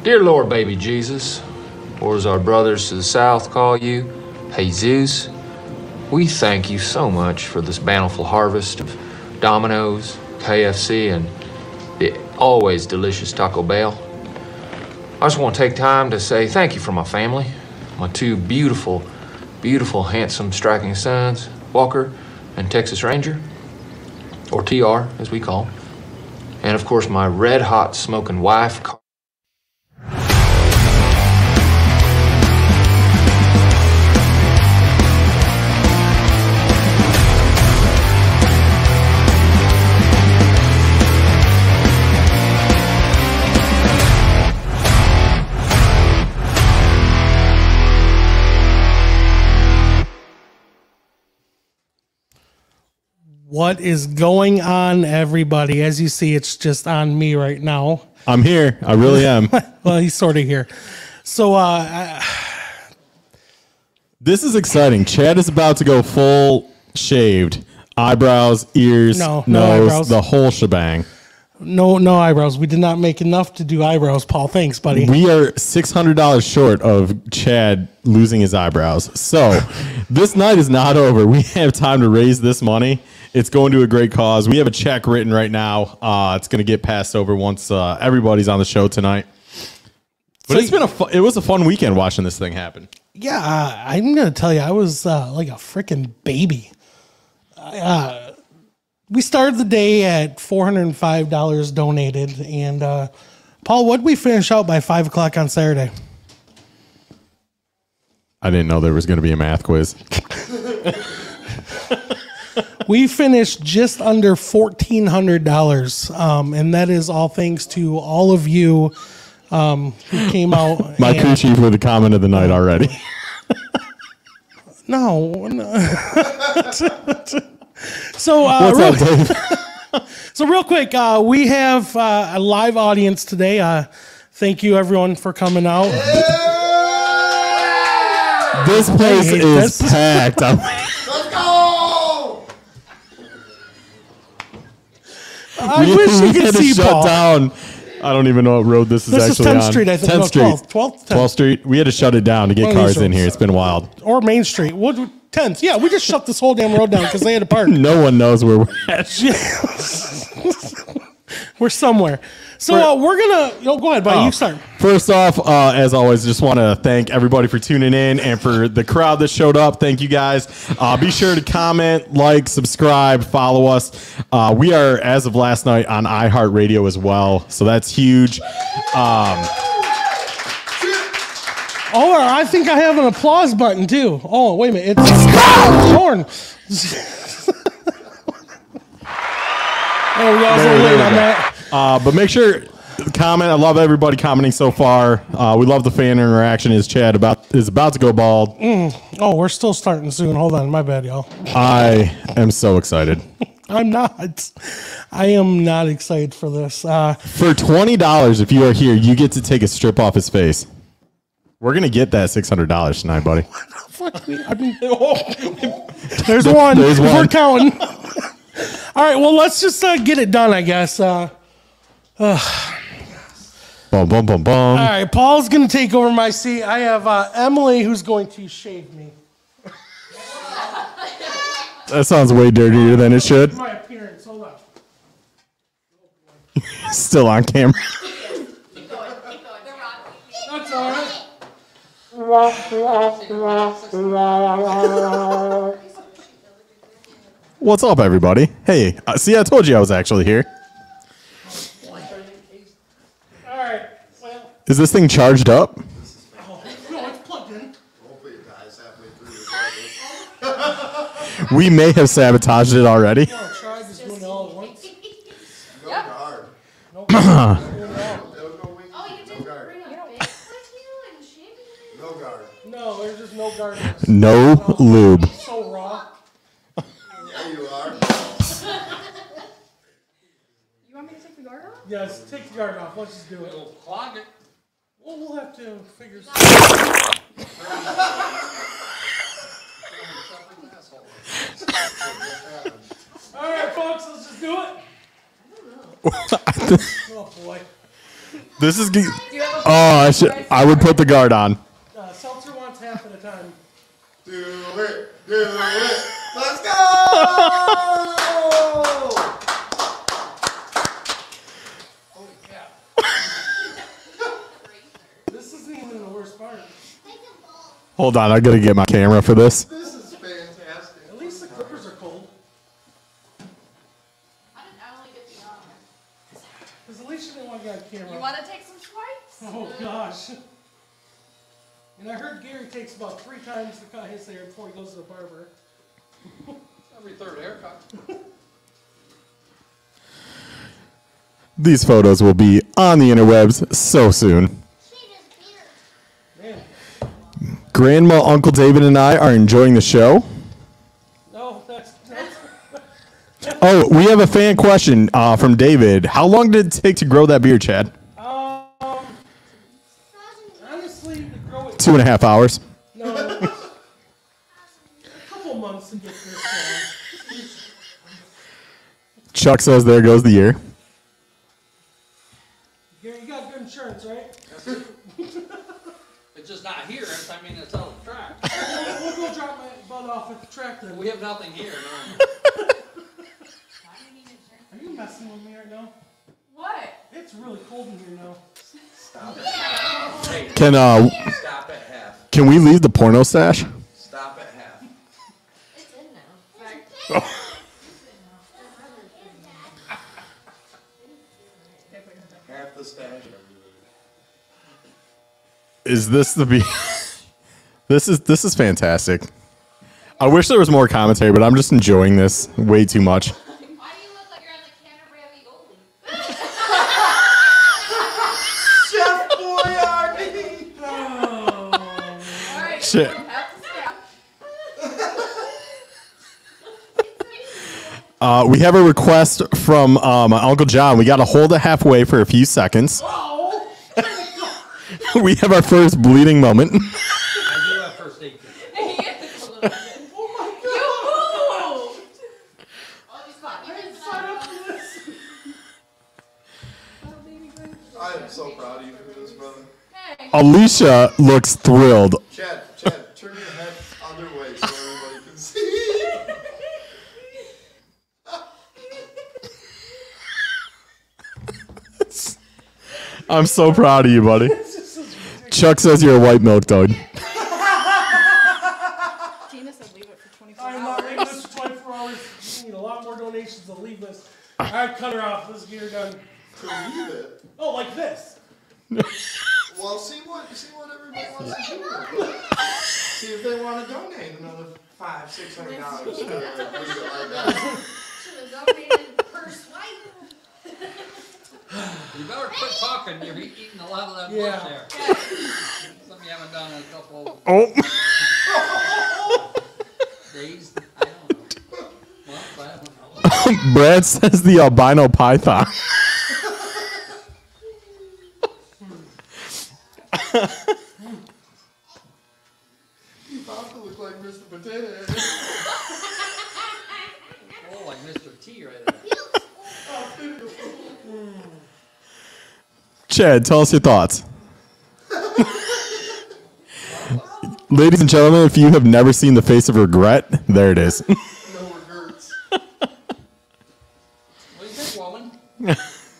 Dear Lord, baby Jesus, or as our brothers to the south call you, Jesus, we thank you so much for this bountiful harvest of Domino's, KFC, and the always delicious Taco Bell. I just want to take time to say thank you for my family, my two beautiful, handsome, striking sons, Walker and Texas Ranger, or TR, as we call him. And of course, my red-hot smoking wife. What is going on, everybody? As you see, it's just on me right now. I'm here. I really am. Well, he's sort of here. So, this is exciting. Chad is about to go full shaved. Eyebrows, ears, no nose, eyebrows. The whole shebang. No eyebrows. We did not make enough to do eyebrows, Paul. Thanks, buddy. We are $600 short of Chad losing his eyebrows. So, this night is not over. We have time to raise this money. It's going to a great cause. We have a check written right now. It's going to get passed over once everybody's on the show tonight. But So it's been it was a fun weekend watching this thing happen. Yeah, I'm going to tell you, I was like a freaking baby. We started the day at $405 donated. And Paul, what did we finish out by 5 o'clock on Saturday? I didn't know there was going to be a math quiz. We finished just under $1,400, and that is all thanks to all of you who came out. My crew chief with the comment of the night already. No. So, what's up, Dave? So real quick, we have a live audience today. Thank you, everyone, for coming out. This place is packed. I wish you could see shut Paul. Down. I don't even know what road this is actually on. 10th Street, I think. 10th Street. 12th Street. We had to shut it down to get cars in here. It's been wild. Or Main Street. 10th. Yeah, we just shut this whole damn road down because they had to park. No one knows where we're at. We're somewhere. So we're going to... go ahead, buddy. You start. First off, as always, just want to thank everybody for tuning in and for the crowd that showed up. Thank you, guys. Be sure to comment, like, subscribe, follow us. We are, as of last night, on iHeartRadio as well, so that's huge. I think I have an applause button, too. Oh, wait a minute. It's Horn. Oh, we got a little late on that. But make sure to comment. I love everybody commenting so far. We love the fan interaction. Is Chad is about to go bald? Oh, we're still starting soon. Hold on. My bad, y'all. I am so excited. I'm not. I am not excited for this. For $20, if you are here, you get to take a strip off his face. We're going to get that $600 tonight, buddy. There's one. We're counting. All right, well, let's just get it done, I guess. Boom, boom, boom, boom. All right, Paul's going to take over my seat. I have Emily who's going to shave me. That sounds way dirtier than it should. My appearance, hold on. Still on camera. Keep going. That's all right. What's up, everybody? Hey, see, I told you I was actually here. All right, well. Is this thing charged up? No, it's plugged in. Hopefully it dies halfway through. We may have sabotaged it already. No, try just doing it all at once. No guard. No, No wings. Oh, you didn't guard. bring a big with you and shave it? No guard. no, there's just no guard. No lube. So raw. Yeah, you are. You want me to take the guard off? Yes, take the guard off. Let's just do it. It'll clog it. Well, we'll have to figure something All right, folks, let's just do it. Oh, boy. This is. Do you have I would put the guard on. Seltzer wants half at a time. Do it. Let's go! Holy cow. This isn't even the worst part. Hold on, I gotta get my camera for this. This is fantastic. At least the clippers are cold. I only get the Because at least you didn't want to get on camera. You want to take some swipes? Oh gosh. And I heard Gary takes about 3 times to cut his hair before he goes to the barber. Every third haircut. These photos will be on the interwebs so soon. Man. Grandma, Uncle David, and I are enjoying the show. No, that's Oh, we have a fan question from David. How long did it take to grow that beard, Chad? honestly, to grow it. 2.5 hours. No. A couple months to get this done. Chuck says there goes the year. Gary, you got good insurance, right? It's just not here. I mean, it's on the track. We'll go drop my butt off at the track then. We have nothing here. No. Are you messing with me right now? What? It's really cold in here now. Hey, Can stop at half. can we leave the porno stash? Stop at half. It's in now. Half the stash. Is this the be? This is fantastic. I wish there was more commentary, but I'm just enjoying this way too much. Why do you look like you're on the can of ravioli? Chef Boyardee! All right. Shit. Have to stop. We have a request from my Uncle John. We got to hold it halfway for a few seconds. We have our first bleeding moment. I do have first aid kit. He is a little bit. Oh my You god! moved. Oh, he's fine. I didn't sign up for this. I am so proud of you for this, brother. Hey. Alicia looks thrilled. Chad, turn your head other way so everybody can see. I'm so proud of you, buddy. Chuck says you're a white milk dog. Tina said leave it for 24 I'm not leaving this for 24 hours. We need a lot more donations to leave this. Alright, cut her off. This gear done. To leave it. Oh, like this. Well, see what everybody wants to do. See if they want to donate another $500-$600 to leave it like that. Should have donated per swipe. You better quit talking. You're eating a lot of that Yeah. bush there. Something you haven't done in a couple Oh, days. I don't know. Well, I don't know. Brad says the albino python. You about to look like Mr. Potato Head. Oh, like Mr. T right there. Chad, tell us your thoughts. Ladies and gentlemen, if you have never seen the face of regret, there it is. No regrets. What do you think, woman? It'll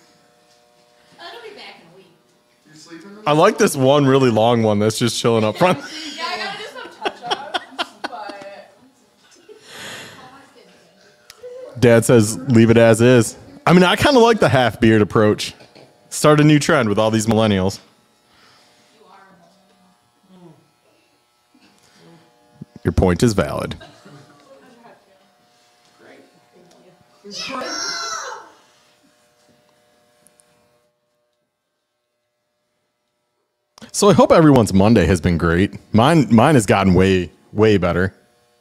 be back in a week. You sleeping? I like this one really long one that's just chilling up front. Yeah, I gotta do some touch-ups, but... Dad says leave it as is. I mean, I kind of like the half beard approach. Start a new trend with all these millennials. You are. Your point is valid. Great. Thank you. So I hope everyone's Monday has been great. Mine has gotten way better.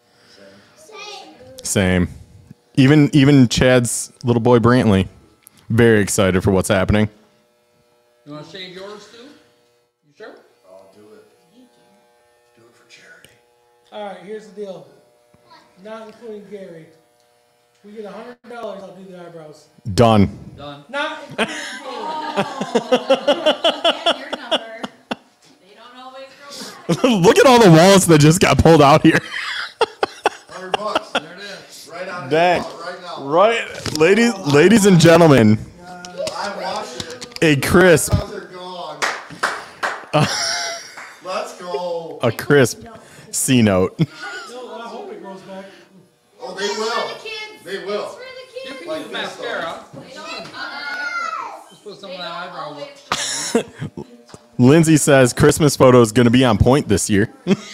Same. Even Chad's little boy Brantley, very excited for what's happening. You want to save yours too? You sure? I'll do it. Do it for charity. Alright, here's the deal. Not including Gary. We get $100, I'll do the eyebrows. Done. Done. Not including Gary. Get your number. Look at all the wallets that just got pulled out here. $100. There it is. Right out of Dang. your wallet right now. Right, ladies and gentlemen, I watched it. a crisp, Those are gone. Let's go. a crisp C note. I hope it grows back. Oh, they will. They will. You can Like use this, mascara. Just put some of that eyebrow. Lindsay says Christmas photo is going to be on point this year.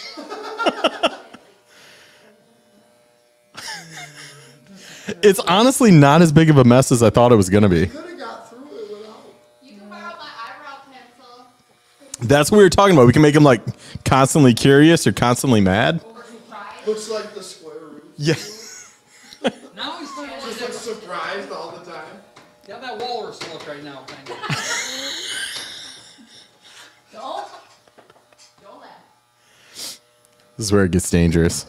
It's honestly not as big of a mess as I thought it was going to be. Could have got through it without. You can borrow my eyebrow pencil. That's what we were talking about. We can make them like constantly curious or constantly mad. Looks like the square root. Yeah. Now he's starting to Just looks surprised all the time. got that walrus look right now, kind of. Don't laugh. This is where it gets dangerous.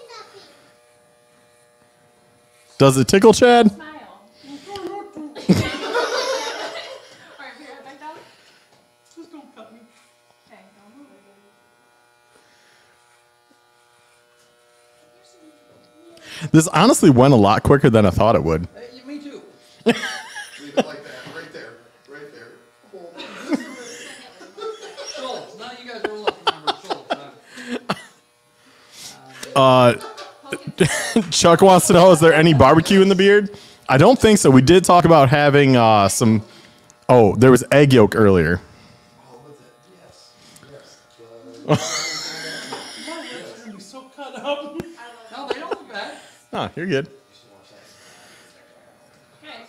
Does it tickle, Chad? Smile. Alright, be right back down. Just don't cut me. Okay, don't move. This honestly went a lot quicker than I thought it would. Hey, me too. Leave it like that. Right there. Right there. Hold it. Schultz. Now you guys are looking remember Schultz. Chuck wants to know, is there any barbecue in the beard? I don't think so. We did talk about having some... Oh, there was egg yolk earlier. Oh, with it. Yes. My lips are gonna be so cut up. No, they don't look bad. Oh, you're good. Okay.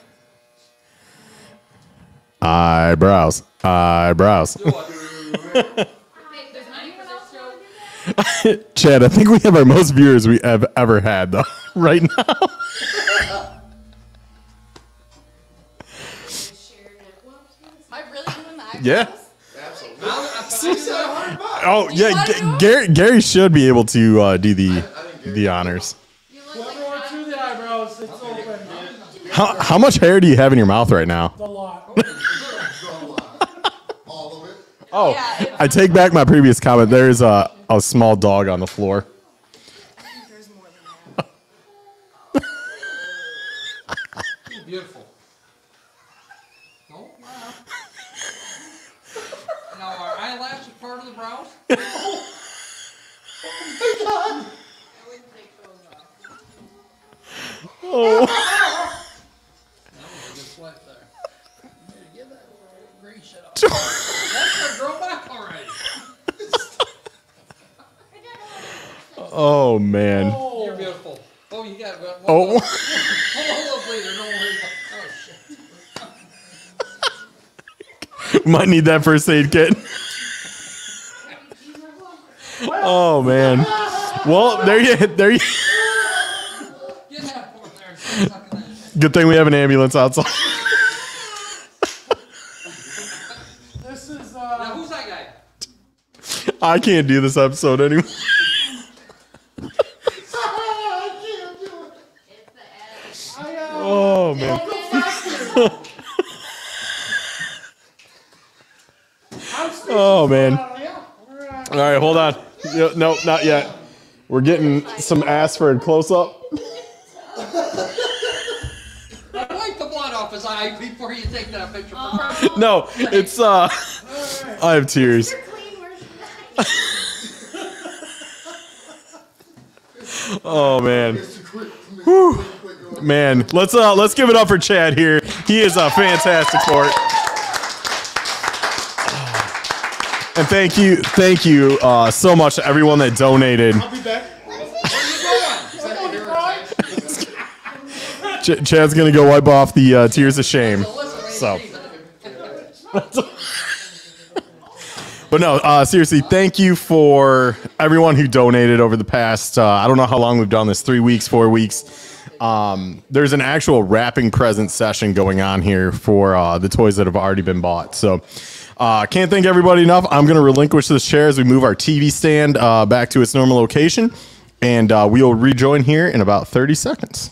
Eyebrows. Eyebrows. Do it. Hey, does anyone else want to do that? Chad, I think we have our most viewers we have ever had, though, right now. Am I really doing the eyebrows? Yeah. Absolutely. Now, I found He said $100. Oh, yeah. Gary should be able to do the honors. You look Whoever like wants through the eyebrows, it's open. How much hair do you have in your mouth right now? A lot. All of it. Oh, Yeah, it's- I take back my previous comment. There's a small dog on the floor. There's more than that. beautiful. No, wow. Now, are eyelashes part of the brows? I wouldn't take those off. Oh. That was a good swipe there. Get that green shit off. That's grow back already. Oh, man. You're beautiful. Oh, you got one. Oh. Hold up later. Don't worry about. Oh shit. Might need that first aid kit. Oh, man. Well, there you. Get that over there and start sucking that shit. Good thing we have an ambulance outside. This is Now, who's that guy? I can't do this episode anymore. It's the edge. Oh, man. Oh, man. All right, hold on. No, not yet. We're getting some Asford close up. Wipe the blood off his eye before you take that picture. No, it's I have tears. Oh, man. Man, let's give it up for Chad here. He is a fantastic sport. And thank you so much to everyone that donated. I'll be back. Chad's gonna go wipe off the tears of shame. So, but no, seriously, thank you for everyone who donated over the past. I don't know how long we've done this. 3 weeks, 4 weeks. There's an actual wrapping present session going on here for the toys that have already been bought. So. Can't thank everybody enough. I'm going to relinquish this chair as we move our TV stand back to its normal location, and we'll rejoin here in about 30 seconds.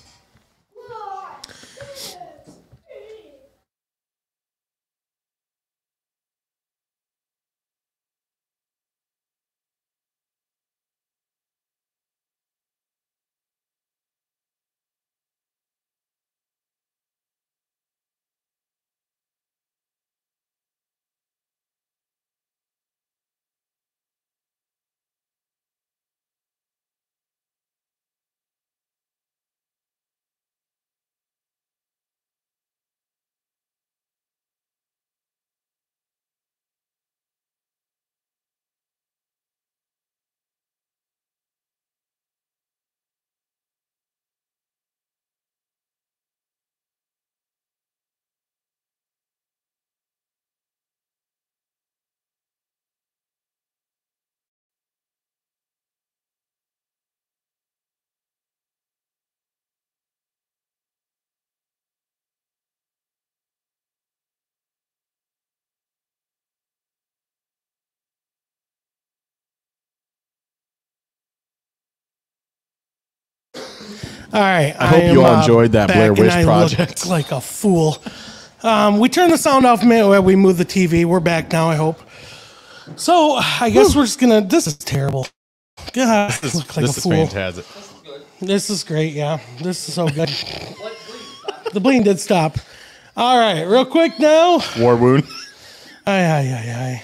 All right. I hope you all enjoyed that Blair Witch Project. Like a fool. We turned the sound off a minute while we moved the TV. We're back now, I hope. So I guess we're just going to... This is terrible. God, This look like is a fool. fantastic. This is great, yeah. This is so good. The bleeding did stop. All right, real quick now. War wound. Aye.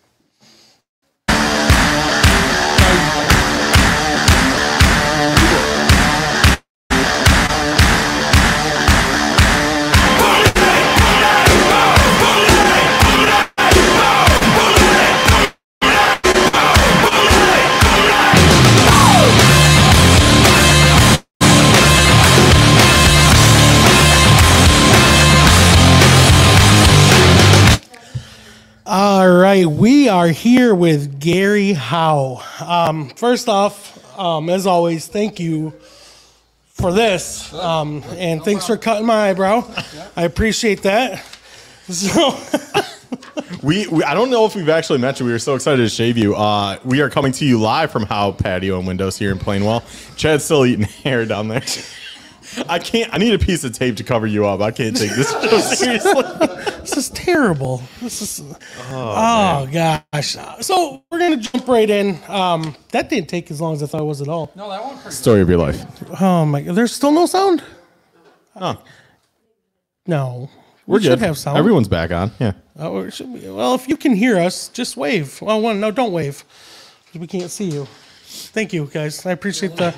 All right, we are here with Gary Howe. First off, as always, thank you for this, and thanks for cutting my eyebrow. I appreciate that. So, I don't know if we've actually mentioned, we were so excited to shave you. We are coming to you live from Howe Patio and Windows here in Plainwell. Chad's still eating hair down there. I need a piece of tape to cover you up. I can't take this so seriously. this is terrible. Oh gosh. So we're gonna jump right in. That didn't take as long as I thought it was at all. No, that one pretty Story of your life. Oh my God. There's still no sound? Oh, No. we're We good. should have sound. Everyone's back on. Yeah. Oh, it should be. Well, if you can hear us, just wave. Well, no, don't wave. 'Cause we can't see you. Thank you, guys. I appreciate the.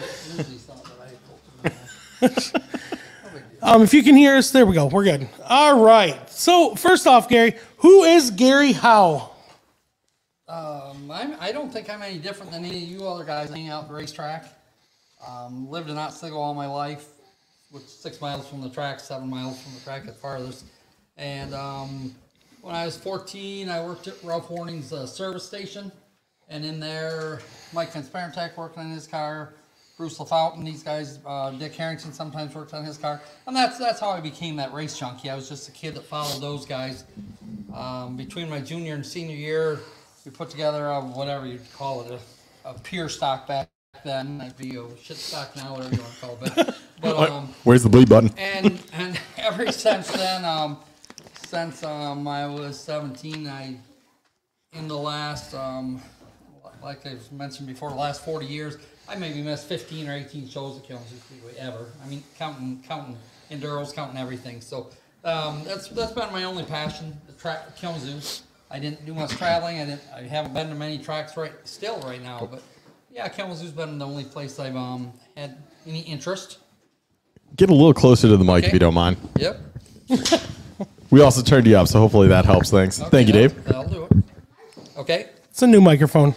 If you can hear us, there we go. We're good. All right. So first off, Gary, who is Gary Howe? I don't think I'm any different than any of you other guys hanging out at the racetrack. Lived in Otsego all my life, which is 6 miles from the track, 7 miles from the track at farthest. And when I was 14, I worked at Ralph Warning's service station. And in there, Mike Van Sparentak working on his car, Bruce LaFountain, these guys, Dick Harrington sometimes worked on his car. And that's how I became that race junkie. I was just a kid that followed those guys. Between my junior and senior year, we put together whatever you'd call it, a pure stock back then. That'd be a shit stock now, whatever you want to call it. But Where's the bleed button? and ever since then, since I was 17, in the last, like I've mentioned before, the last 40 years, I maybe missed 15 or 18 shows at Kalamazoo Speedway ever. I mean, counting enduros, counting everything. So that's been my only passion, Kalamazoo. I didn't do much traveling. I haven't been to many tracks right now. But yeah, Kalamazoo's been the only place I've had any interest. Get a little closer to the mic Okay. if you don't mind. Yep. We also turned you up, so hopefully that helps. Thanks. Okay, Thank you, Dave. That'll do it. Okay. It's a new microphone.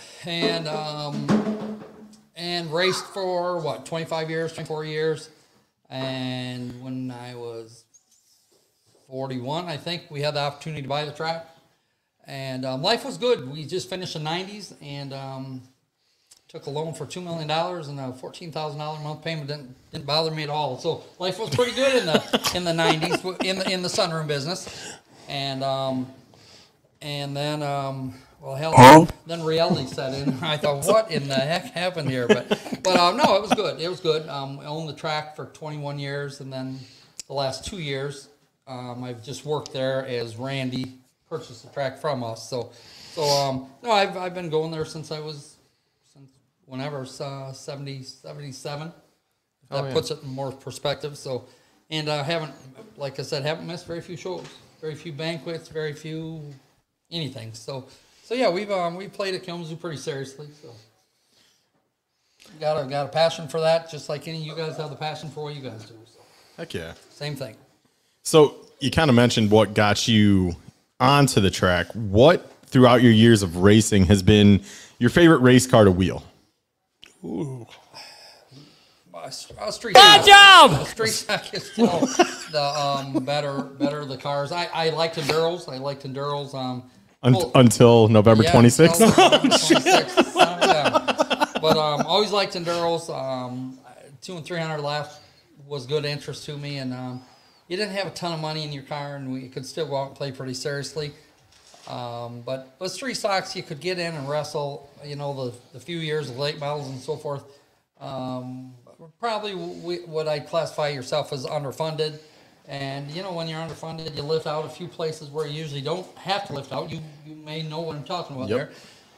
And raced for 25 years, 24 years. And when I was 41, I think, we had the opportunity to buy the track. And life was good. We just finished the 90s and took a loan for $2 million, and a $14,000 a month payment didn't bother me at all. So life was pretty good in the 90s in the sunroom business. And then then reality set in. I thought, what in the heck happened here? But no, it was good. It was good. I owned the track for 21 years, and then the last 2 years, I've just worked there as Randy purchased the track from us. So no, I've been going there since whenever 77. That puts it in more perspective. So, and I haven't, like I said, haven't missed very few shows, very few banquets, very few anything. So yeah, we played at Kalamazoo pretty seriously. So got a passion for that, just like any of you guys have the passion for what you guys do. So. Heck yeah. Same thing. So you kind of mentioned what got you onto the track. What throughout your years of racing has been your favorite race car to wheel? Ooh. Street Bad job! Street stock is still the better the cars. I liked enduros. Until November 26th? But always liked enduros. 200 and 300 laps was good interest to me, and you didn't have a ton of money in your car, and we could still go out and play pretty seriously. But street stocks, you could get in and wrestle. You know, the few years of late models and so forth. probably what I classify yourself as underfunded. And, you know, when you're underfunded, you lift out a few places where you usually don't have to lift out. You may know what I'm talking about there.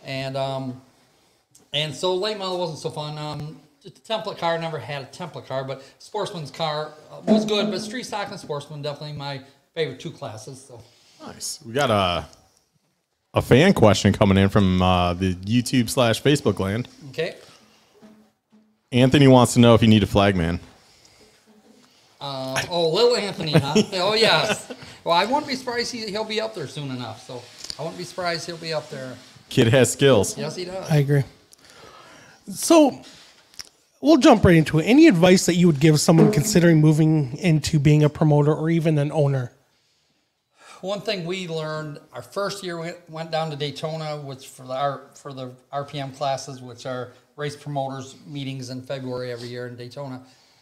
And so late model wasn't so fun. The template car, never had a template car, but Sportsman's car was good. But Street Stock and Sportsman, definitely my favorite two classes. So Nice. We got a fan question coming in from the YouTube/Facebook land. Okay. Anthony wants to know if you need a flagman. Little Anthony, huh? Oh, yes. Well, I wouldn't be surprised he'll be up there soon enough. So I wouldn't be surprised he'll be up there. Kid has skills. Yes, he does. I agree. So we'll jump right into it. Any advice that you would give someone considering moving into being a promoter or even an owner? One thing we learned our first year we went down to Daytona, which for the RPM classes, which are race promoters meetings in February every year in Daytona.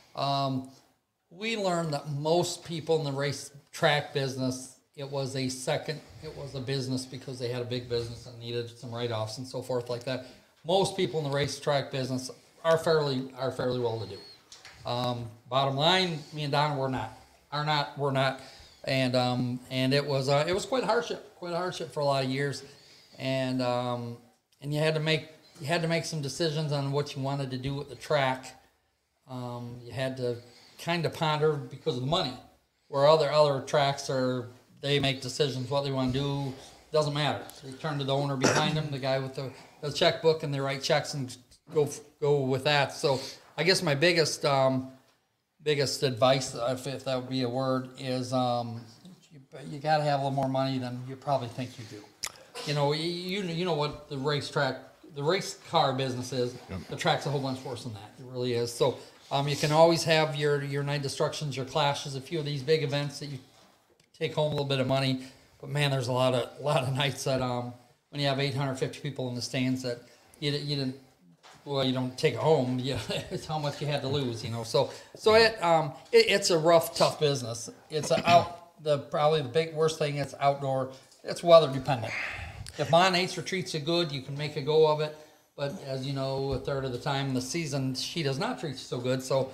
We learned that most people in the race track business, it was a business because they had a big business and needed some write-offs and so forth like that. Most people in the racetrack business are fairly well to do. Bottom line, me and Don we're not, and it was quite a hardship for a lot of years, and you had to make some decisions on what you wanted to do with the track. You had to kind of ponder because of the money, where other tracks they make decisions what they want to do, doesn't matter. They turn to the owner behind them, the guy with the checkbook, and they write checks and go with that. So I guess my biggest advice, if that would be a word, is you got to have a little more money than you probably think you do. You know, you know what the race car business is. Yep. The track's a whole bunch worse than that. It really is. So you can always have your night destructions, your clashes, a few of these big events that you take home a little bit of money. But man, there's a lot of nights that when you have 850 people in the stands that you don't take it home. It's how much you had to lose, you know. So it's a rough, tough business. It's probably the worst thing. It's outdoor. It's weather dependent. If Mom Nature treats you good, you can make a go of it. But as you know, a third of the time in the season, she does not treat you so good. So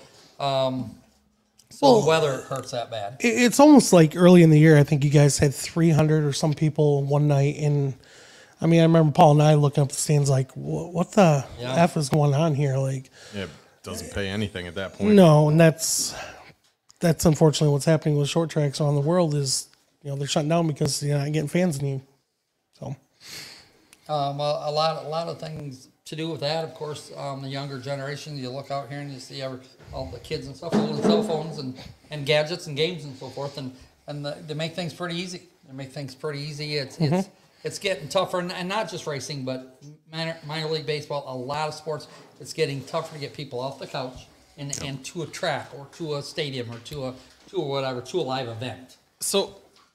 the weather hurts that bad. It's almost like early in the year, I think you guys had 300 or some people one night. And, I mean, I remember Paul and I looking up the stands like, what the F is going on here? Like, it doesn't pay anything at that point. No, and that's unfortunately what's happening with short tracks around the world is, you know, they're shutting down because you're not getting fans in you. So, a lot of things to do with that. Of course, the younger generation, you look out here and you see all the kids and stuff holding cell phones and gadgets and games and so forth, and they make things pretty easy. It's getting tougher, and not just racing, but minor league baseball. A lot of sports, it's getting tougher to get people off the couch and to a track or to a stadium or to a live event. So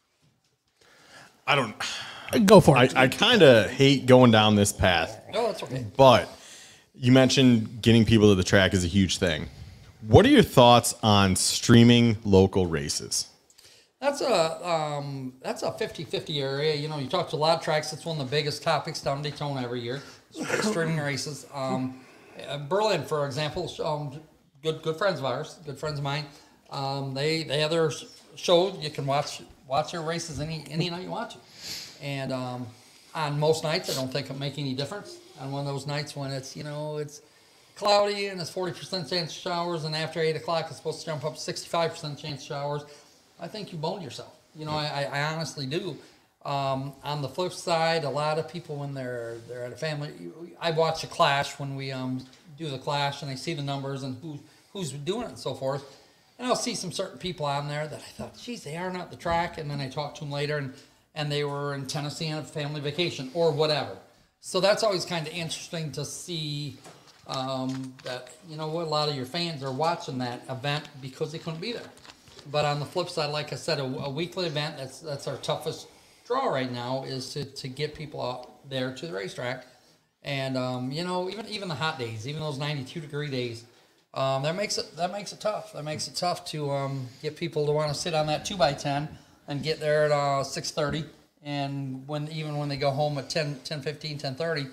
I don't go for it. I kind of hate going down this path. No, that's okay. But you mentioned getting people to the track is a huge thing. What are your thoughts on streaming local races? That's a 50-50 area. You know, you talk to a lot of tracks. It's one of the biggest topics down in Daytona every year. Streaming races. Berlin, for example, good friends of ours, good friends of mine. They have their show. You can watch your races any night you want to. And on most nights, I don't think it'll make any difference. On one of those nights when it's cloudy and it's 40% chance of showers, and after 8 o'clock it's supposed to jump up to 65% chance of showers, I think you boned yourself. You know, I honestly do. On the flip side, a lot of people when they're at a family, I watch a clash when we do the clash, and I see the numbers and who's doing it and so forth. And I'll see some certain people on there that I thought, geez, they aren't at the track. And then I talk to them later, and they were in Tennessee on a family vacation or whatever. So that's always kind of interesting to see that, you know what, a lot of your fans are watching that event because they couldn't be there. But on the flip side, like I said, a weekly event, that's our toughest draw right now, is to get people out there to the racetrack. And, you know, even the hot days, even those 92-degree days, that makes it tough. That makes it tough to get people to want to sit on that 2x10 and get there at 6:30. And when they go home at 10:15, 10:30,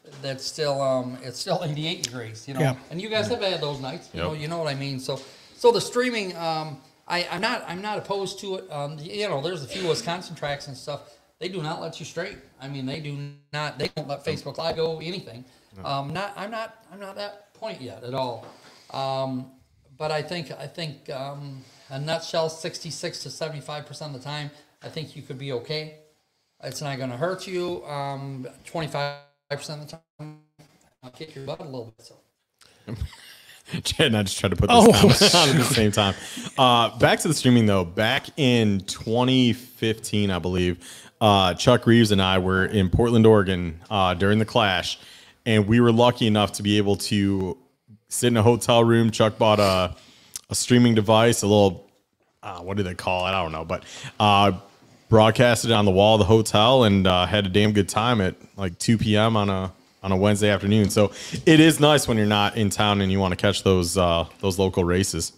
that's still it's still 88 degrees, you know. Yeah. And you guys have had those nights, Yep. you know what I mean. So the streaming, I'm not opposed to it. You know, there's a few Wisconsin tracks and stuff. They do not let you straight. I mean, they don't let Facebook Live go anything. I'm not that point yet at all. But I think a nutshell, 66 to 75% of the time, I think you could be okay. It's not going to hurt you. 25% of the time, I'll kick your butt a little bit. So. Chad and I just tried to put this on at the same time. Back to the streaming, though. Back in 2015, I believe, Chuck Reeves and I were in Portland, Oregon during the Clash, and we were lucky enough to be able to sit in a hotel room. Chuck bought a streaming device, a little, what do they call it? I don't know, but broadcasted it on the wall of the hotel and had a damn good time at like 2 p.m. on a Wednesday afternoon. So it is nice when you're not in town and you want to catch those local races.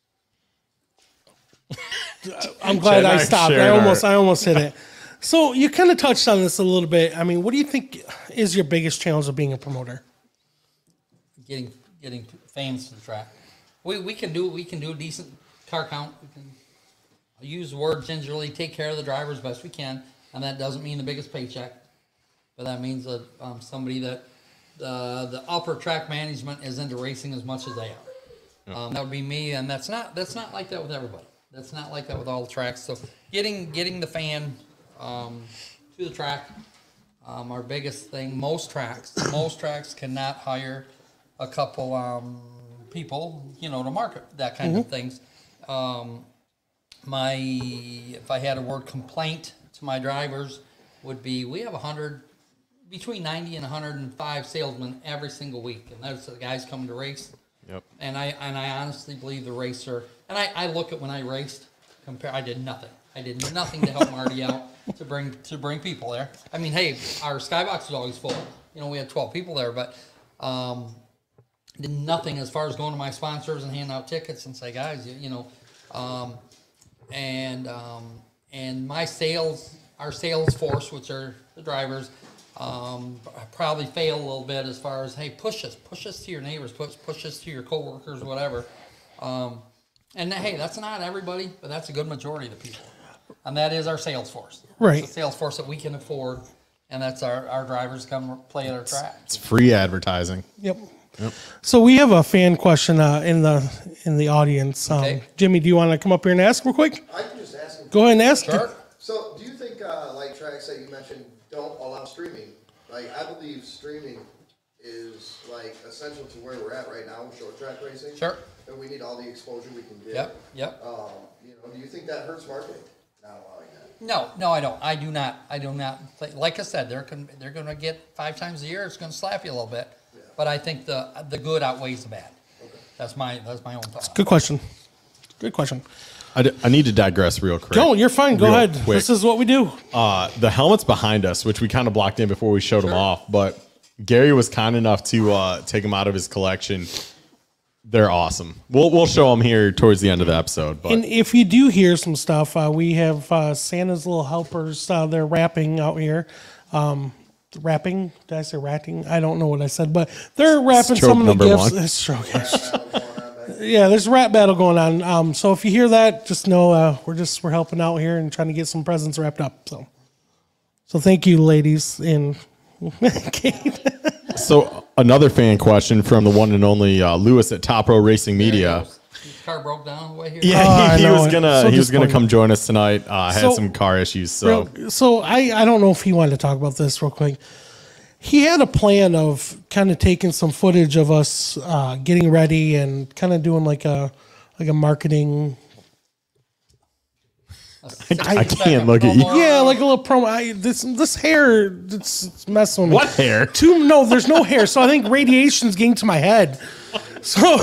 I'm glad I stopped. I shared almost hit it. So you kind of touched on this a little bit. I mean, what do you think is your biggest challenge of being a promoter? Getting fans to the track. We can do a decent car count. We can use the word gingerly, take care of the driver as best we can, and that doesn't mean the biggest paycheck, but that means that somebody that the upper track management is into racing as much as they are. That would be me, and that's not like that with everybody. That's not like that with all the tracks. So getting the fan to the track, our biggest thing. Most tracks cannot hire a couple people, you know, to market that kind of things. If I had a word complaint to my drivers, would be we have between 90 and 105 salesmen every single week, and that's the guys coming to race. Yep. And I honestly believe the racer, and I look at when I raced, I did nothing. I did nothing to help Marty out to bring people there. I mean, hey, our skybox was always full. You know, we had 12 people there, but did nothing as far as going to my sponsors and handing out tickets and say, guys, you know, and our sales force, which are the drivers, probably fail a little bit as far as, hey, push us to your neighbors, push us to your coworkers, whatever. And hey, that's not everybody, but that's a good majority of the people. And that is our sales force. Right. It's the sales force that we can afford, and that's our drivers come play at our track. It's free advertising. Yep. So we have a fan question in the audience. Okay. Jimmy, do you want to come up here and ask real quick? I can just ask him. Go ahead and ask. Sure. So, do you think like tracks that you mentioned don't allow streaming? Like, I believe streaming is like essential to where we're at right now with short track racing. Sure. And we need all the exposure we can get. Yep. You know, do you think that hurts marketing? Not allowing that. No, I don't. I do not. Like I said, they're going to get 5 times a year. It's going to slap you a little bit, but I think the good outweighs the bad. Okay. That's my own thought. Good question. Good question. I need to digress real quick. Don't. You're fine. Go Real ahead. quick. This is what we do. The helmets behind us, which we kind of blocked in before we showed them off, but Gary was kind enough to take them out of his collection. They're awesome. We'll show them here towards the end of the episode. But And if you do hear some stuff, we have Santa's little helpers. They're rapping out here. Rapping? Did I say ratting? I don't know what I said, but they're rapping Stroke some of the number gifts. one. Stroke. Yeah, there's a rap battle going on. So if you hear that, just know we're helping out here and trying to get some presents wrapped up. So thank you, ladies. And Kate. So another fan question from the one and only Lewis at Top Row Racing Media. His car broke down on the way here. Yeah, he was gonna disappointing. come join us tonight. Had So- some car issues, so So I don't know if he wanted to talk about this real quick. He had a plan of kind of taking some footage of us getting ready and kind of doing like a marketing. I can't look at you. Yeah, like a little promo. This hair, it's messing with me. What hair? No, there's no hair. So I think radiation's getting to my head. So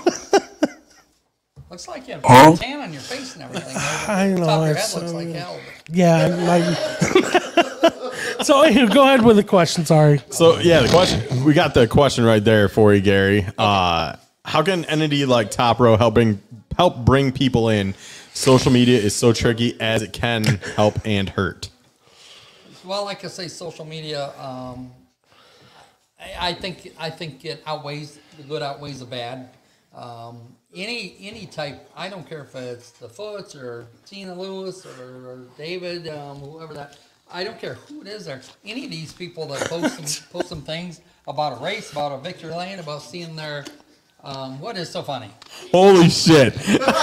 Looks like you have a tan on your face and everything. I know, The top of your head it's, looks like hell. yeah, so go ahead with the question. Sorry. So yeah, the question we got the question right there for you, Gary. How can an entity like Top Row help bring people in? Social media is so tricky as it can help and hurt. Well, like I say, social media, I think it outweighs the good outweighs the bad. Any type, I don't care if it's the Foots or Tina Lewis or David, whoever that, I don't care who it is there. Any of these people that post some things about a race, about a victory lane, about seeing their, what is so funny? Holy shit.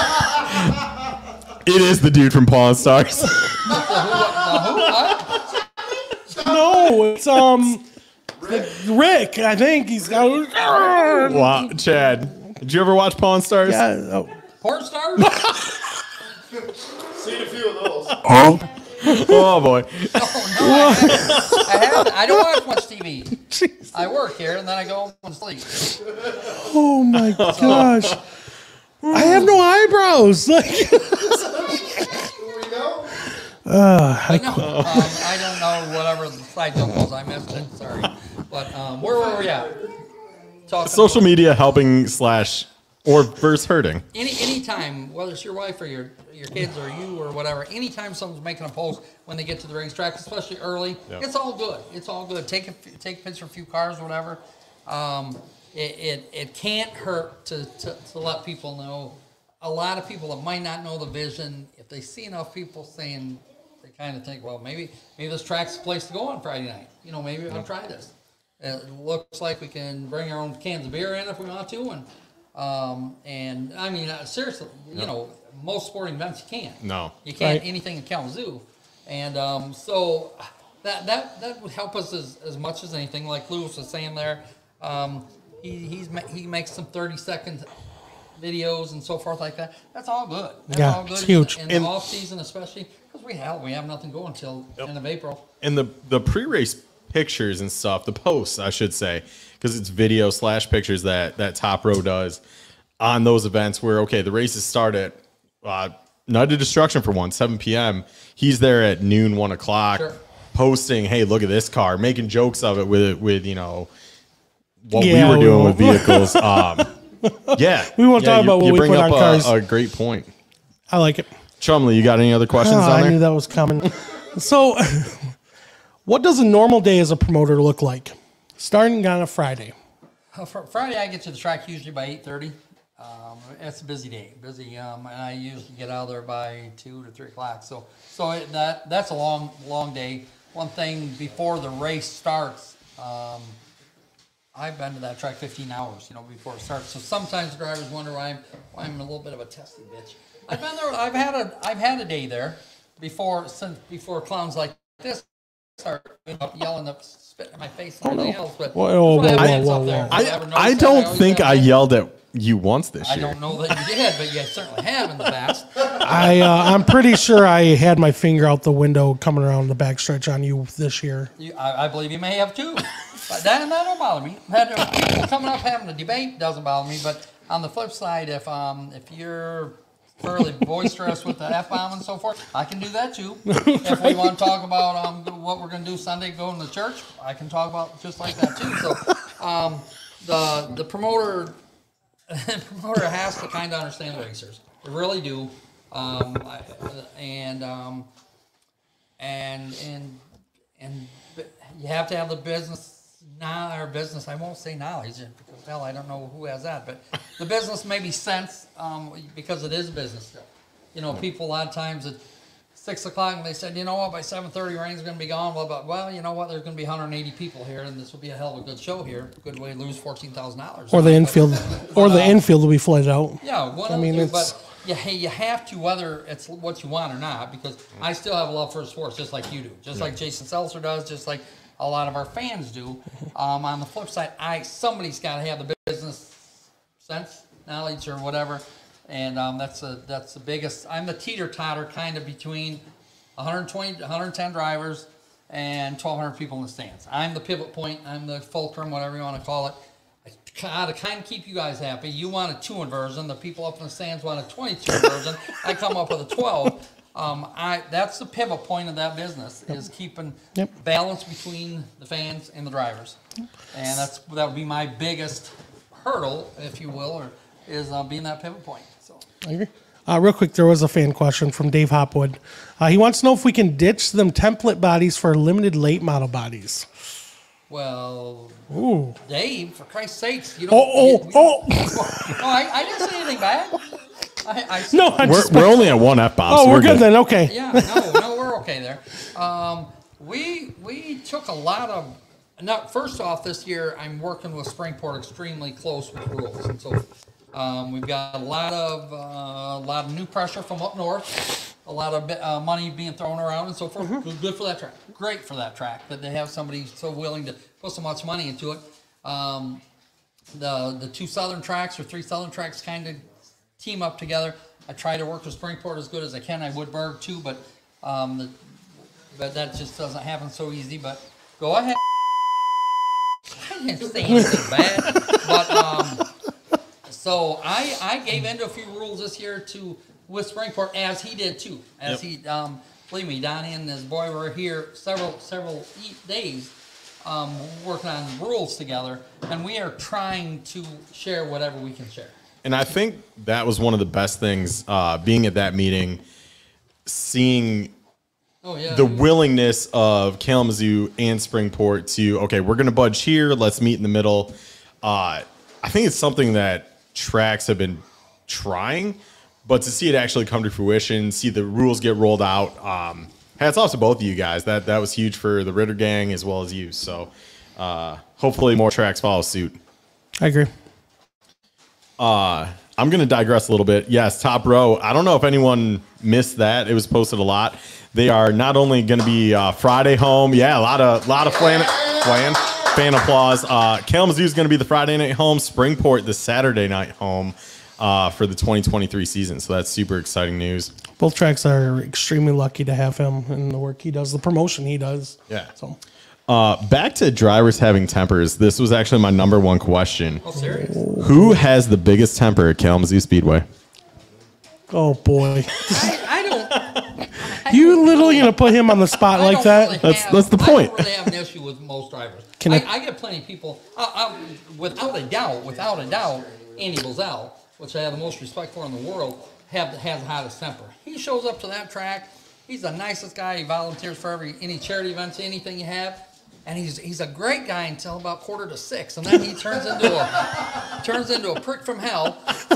It is the dude from Pawn Stars. No, it's Rick. I think he's got. Wow, Chad. Did you ever watch Pawn Stars? Yeah. Oh. Porn stars? Seen a few of those. Oh boy. I don't watch much TV. Jeez. I work here and then I go home and sleep. Oh my gosh. I have no eyebrows. Like. Do we know? I don't know whatever the side joke was. I missed it. Sorry. But where were we at? Talking Social media helping / or versus hurting. Anytime, whether it's your wife or your kids or you or whatever, anytime someone's making a post when they get to the racetrack, especially early, it's all good. It's all good. Take a picture of a few cars or whatever. It can't hurt to let people know. A lot of people that might not know the vision, if they see enough people saying, they kind of think, well, maybe this track's the place to go on Friday night. Maybe I'll try this. It looks like we can bring our own cans of beer in if we want to, and I mean seriously, most sporting events you can't. No, you can't Right. anything in Kalamazoo, and so that would help us as much as anything. Like Lewis was saying there, he makes some 30-second videos and so forth like that. That's all good. That's all good. It's huge. in the off season, especially because we have nothing going until end of April. And the pre-race pictures and stuff, the posts, I should say, because it's video / pictures that Top Row does on those events where, okay, the races start at Night of Destruction for 7 p.m. He's there at noon, 1 o'clock, Sure. posting, hey, look at this car, making jokes of it with what Yeah, we were we doing won't. with vehicles. We won't talk about what you we bring put up on cars. a great point. I like it. Chumley, you got any other questions on I there? knew that was coming. So, what does a normal day as a promoter look like? Starting on a Friday. For Friday, I get to the track usually by 8:30. It's a busy day, and I usually get out of there by 2 to 3 o'clock. So that's a long day. One thing before the race starts, I've been to that track 15 hours, before it starts. So sometimes drivers wonder why I'm a little bit of a testy bitch. I've been there. I've had a day there before clowns like this start yelling up, spitting in my face and everything else. But Whoa. I don't think I yelled at you once this year. I don't know that you did, but you certainly have in the past. I'm pretty sure I had my finger out the window coming around the backstretch on you this year. I believe you may have too. But that don't bother me. People coming up having a debate doesn't bother me. But on the flip side, if you're fairly boisterous with the F-bomb and so forth, I can do that too. If we want to talk about what we're going to do Sunday, going to church, I can talk about just like that too. So the promoter has to kind of understand the racers. They really do. And you have to have the business I won't say knowledge because hell, I don't know who has that, but the business maybe sense because it is a business. People a lot of times at 6 o'clock and they said, by 7:30 rain's going to be gone. Well, you know what? There's going to be 180 people here, and this will be a hell of a good show here. Good way to lose $14,000. Or the infield, infield will be flooded out. Yeah, but you have to, whether it's what you want or not, because I still have a love for sports just like you do, just like Jason Seltzer does, just like a lot of our fans do. On the flip side, somebody's got to have the business sense, knowledge, or whatever, and that's the biggest. I'm the teeter-totter kind of between 120, 110 drivers and 1,200 people in the stands. I'm the pivot point. I'm the fulcrum, whatever you want to call it. To kind of keep you guys happy. You want a 2 inversion. The people up in the stands want a 22 inversion. I come up with a 12. That's the pivot point of that business, is keeping balance between the fans and the drivers. And that would be my biggest hurdle, if you will, is being that pivot point. So I agree. Real quick, there was a fan question from Dave Hopwood. He wants to know if we can ditch them template bodies for limited late model bodies. Well, Ooh. Dave, for Christ's sakes, you don't. Oh. No, I didn't say anything bad. No, we're only at one F-bomb. Oh, so we're good then. Okay. Yeah, no, we're okay there. We took a lot of. Now, first off, this year I'm working with Springport extremely close with rules, and so we've got a lot of new pressure from up north, a lot of money being thrown around, and so forth. Good for that track. Great for that track that they have somebody so willing to put so much money into it. The two southern tracks or three southern tracks kind of team up together. I try to work with Springport as good as I can. I Woodburg too, but that just doesn't happen so easy. But go ahead. I didn't say anything bad, but so I gave in to a few rules this year with Springport, as he did too. He believe me, Donnie and his boy were here several days working on rules together, and we are trying to share whatever we can share. And I think that was one of the best things, being at that meeting, seeing the willingness of Kalamazoo and Springport to, okay, we're going to budge here. Let's meet in the middle. I think it's something that tracks have been trying, but to see it actually come to fruition, see the rules get rolled out, hats off to both of you guys. That was huge for the Ritter gang as well as you. So hopefully more tracks follow suit. I agree. I'm going to digress a little bit. Yes, Top Row. I don't know if anyone missed that. It was posted a lot. They are not only going to be Friday home. Yeah, a lot of fan applause. Kalamazoo is going to be the Friday night home. Springport the Saturday night home for the 2023 season. So that's super exciting news. Both tracks are extremely lucky to have him and the work he does, the promotion he does. Yeah. So. Back to drivers having tempers. This was actually my number one question. Oh, serious? Who has the biggest temper at Kalamazoo Speedway? Oh boy. I don't. You literally gonna put him on the spot like that? That's the point. I don't really have an issue with most drivers. I get plenty of people. Without a doubt, Andy Bozell, which I have the most respect for in the world, has the hottest temper. He shows up to that track. He's the nicest guy. He volunteers for any charity events, anything you have. And he's a great guy until about 5:45, and then he turns into a prick from hell.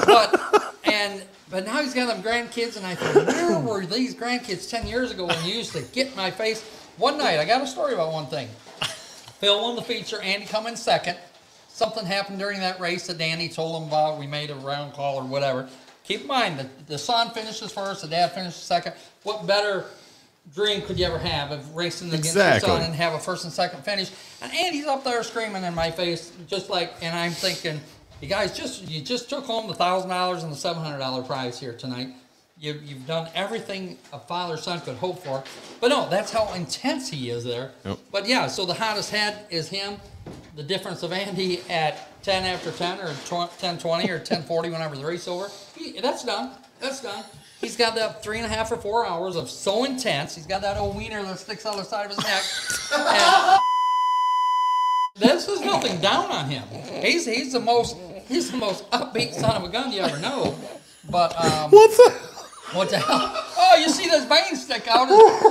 But now he's got them grandkids, and I thought, where were these grandkids 10 years ago when you used to get in my face? One night, I got a story about one thing. Phil won the feature, Andy come in second. Something happened during that race that Danny told him about. We made a round call or whatever. Keep in mind, the son finishes first, the dad finishes second. What better dream could you ever have of racing against your son and have a first and second finish? And Andy's up there screaming in my face, and I'm thinking, you guys, you just took home the $1,000 and the $700 prize here tonight. You've done everything a father-son could hope for. But no, that's how intense he is there. Yep. But yeah, so the hottest head is him. The difference of Andy at 10 after 10 or 10:20 or 10:40 whenever the race over, that's done. That's done. He's got that 3.5 or 4 hours of so intense. He's got that old wiener that sticks out the side of his neck. And this is nothing down on him. He's the most upbeat son of a gun you ever know. But what the hell? Oh, you see this vein stick out?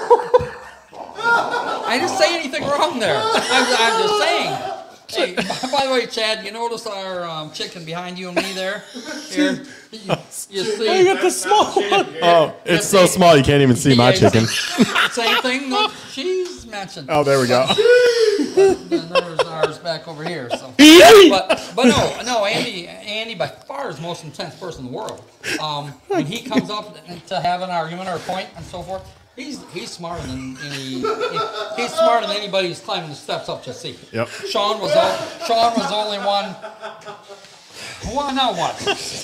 I didn't say anything wrong there. I'm just saying. Hey, by the way, Chad, you notice our chicken behind you and me there? Here, you see? I got the small one. Oh, it's so small you can't even see my chicken. Same thing that she's mentioned. Oh, there we go. Then there's ours back over here. So, but no, Andy by far is the most intense person in the world. When he comes up to have an argument or a point and so forth, he's smarter than anybody who's climbing the steps up to see. Yep. Sean was the only one. Well, now what?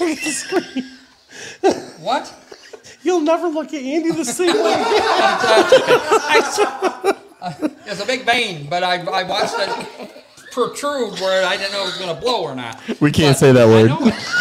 What? You'll never look at Andy the same way. It's a big vein, but I watched it protrude where I didn't know it was going to blow or not. We can't say that word.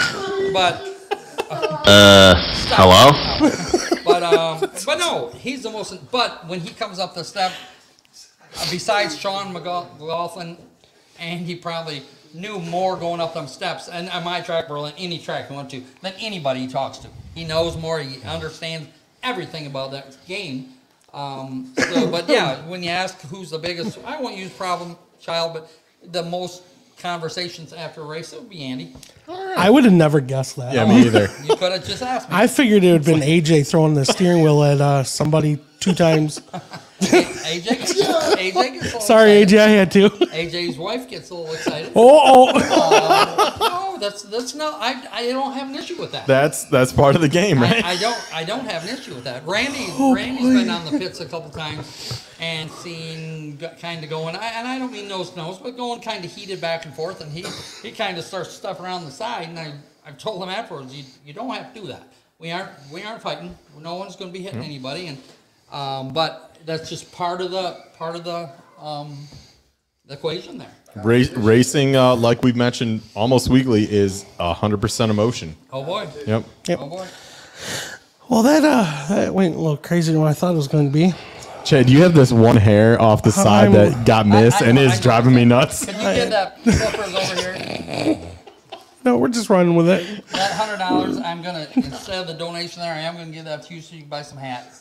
Hello? But no, he's the most. But when he comes up the step, besides Sean McLaughlin, and he probably knew more going up them steps, and on my track, Berlin, any track he went to, than anybody he talks to. He knows more. He understands everything about that game. But yeah, when you ask who's the biggest, I won't use problem child, but the most conversations after a race, it would be Andy. I would have never guessed that. Yeah, me either. You could have just asked me. I figured it would have been AJ throwing the steering wheel at somebody 2 times. AJ gets a little Sorry, excited. AJ, I had to. AJ's wife gets a little excited. Oh. No, that's no. I don't have an issue with that. That's part of the game, right? I don't have an issue with that. Randy's been on the pits a couple times and seen kind of going, and I don't mean nose to nose, but going kind of heated back and forth, and he kind of starts stuff around the side, and I've told him afterwards, you don't have to do that. We aren't fighting. No one's going to be hitting anybody, and but that's just part of the equation there. Racing, like we've mentioned almost weekly, is 100% emotion. Oh boy. Yep. Oh boy. Well, that went a little crazier than what I thought it was going to be. Chad, you have this one hair off the side that got missed and is driving me nuts. Can you get that flippers over here? No, we're just running with it. That $100, I'm gonna, instead of the donation there, I am gonna give that to you so you can buy some hats.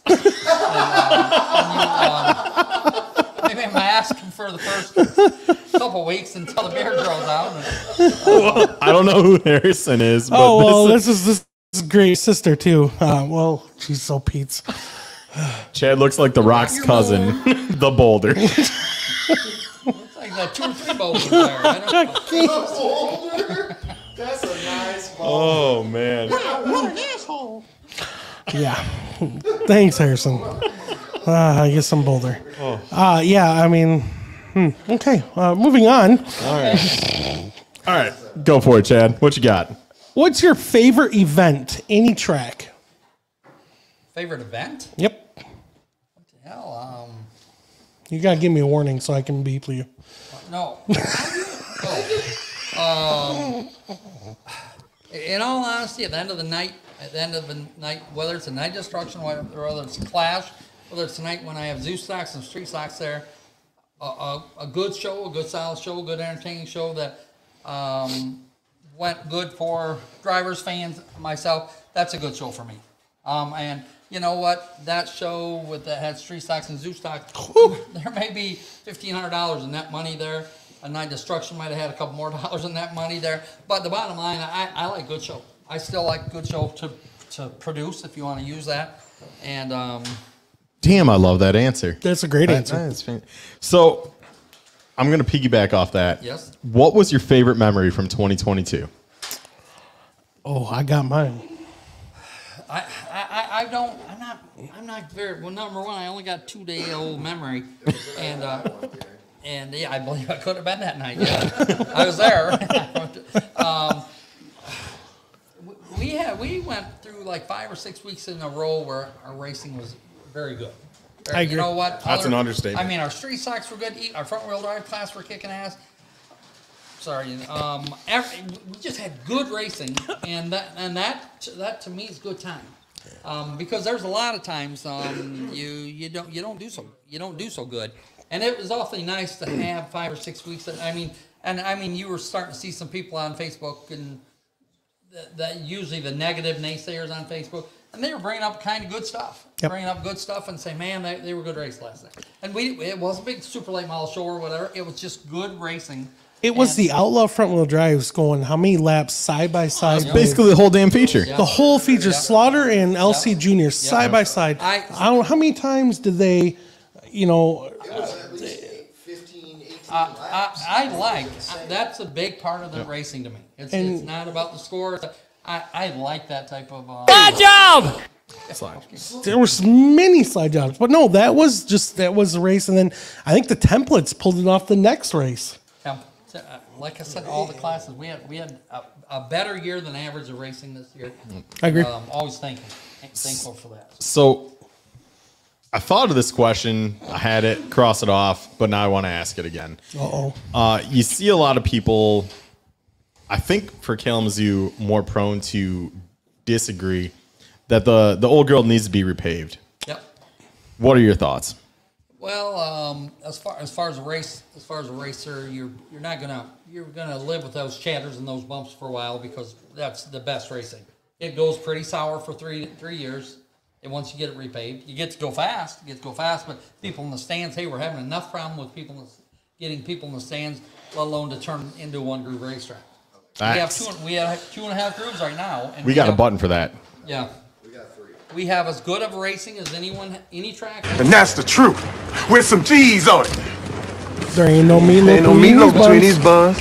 Maybe I'm asking for the first couple weeks until the beard grows out. Well, I don't know who Harrison is. But Oh, well, this is great sister, too. Well, she's so Pete's. Chad looks like the Rock's cousin, the Boulder. It's like that 2 or 3 boulders there. I don't know. Boulder? That's a nice ball. Oh, man. Yeah. Thanks, Harrison. I guess I'm Boulder. Yeah, I mean, okay. Moving on. All right. Go for it, Chad. What you got? What's your favorite event? Any track? Favorite event? Yep. Hell, You got to give me a warning so I can beep you. no. In all honesty, at the end of the night, whether it's a night destruction, whether it's Clash, whether it's tonight when I have zoo stocks and street stocks there, a good show, a good solid show, a good entertaining show that went good for drivers, fans, myself, that's a good show for me. And you know what? That show that had street stocks and zoo stocks, there may be $1,500 in net money there. A night destruction might have had a couple more dollars in that money there. But the bottom line, I like good show. I still like good show to produce, if you want to use that. And Damn, I love that answer. That's a great answer. So, I'm going to piggyback off that. Yes. What was your favorite memory from 2022? Oh, I got mine. I'm not very well. Number one, I only got 2-day-old memory, and yeah, I believe I could have been that night. Yeah, I was there. We went through like 5 or 6 weeks in a row where our racing was very good. I agree. You know what? That's an understatement. I mean, our street stocks were good. Our front wheel drive class were kicking ass. Sorry, we just had good racing, and that to me is good time. Because there's a lot of times you don't do so good, and it was awfully nice to have 5 or 6 weeks. I mean, you were starting to see some people on Facebook, and that usually the negative naysayers on Facebook, and they were bringing up kind of good stuff, and say, man, they were good race last night. And it was a big super late model show or whatever. It was just good racing. It was the Outlaw front wheel drives going how many laps side by side? Basically the whole damn feature. The whole feature, Slaughter and LC Jr. side by side. I don't know how many times did they, It was at least 15, 18 laps. That's a big part of the racing to me. It's not about the score. I like that type of. Bad job! There were many slide jobs, but no, that was the race, and then I think the templates pulled it off the next race. Like I said, all the classes we had a better year than average of racing this year. I agree. Always thankful for that. So, I thought of this question. I had it, cross it off, but now I want to ask it again. You see a lot of people, I think for Kalamazoo, more prone to disagree that the old girl needs to be repaved. Yep. What are your thoughts? Well, as far as a racer, you're gonna live with those chatters and those bumps for a while because that's the best racing. It goes pretty sour for three years, and once you get it repaved, you get to go fast. But people in the stands, hey, we're having enough problem with people getting people in the stands, let alone to turn into a one-groove racetrack. Nice. We have 2.5 grooves right now. And We got a have, button for that. Yeah. We got 3. We have as good of a racing as any track. And that's the truth. With some G's on it. There ain't no meatloaf, Ain't no meatloaf between these buns.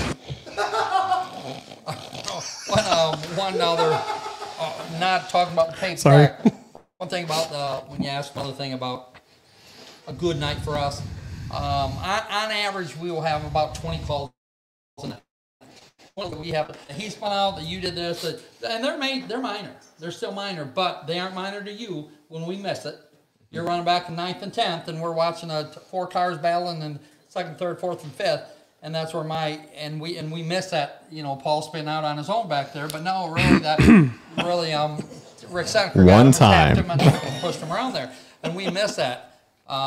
One other, not talking about the paint Sorry. track. One thing about when you asked another thing about a good night for us. On average, we will have about 20 calls a night. We have he spun out that you did this, and they're minor. They're still minor, but they aren't minor to you when we miss it. You're running back in 9th and 10th, and we're watching 4 cars battling in 2nd, 3rd, 4th, and 5th, and that's where we miss that. Paul spinning out on his own back there, but no, really Rick Seneca One time him and pushed him around there, and we miss that.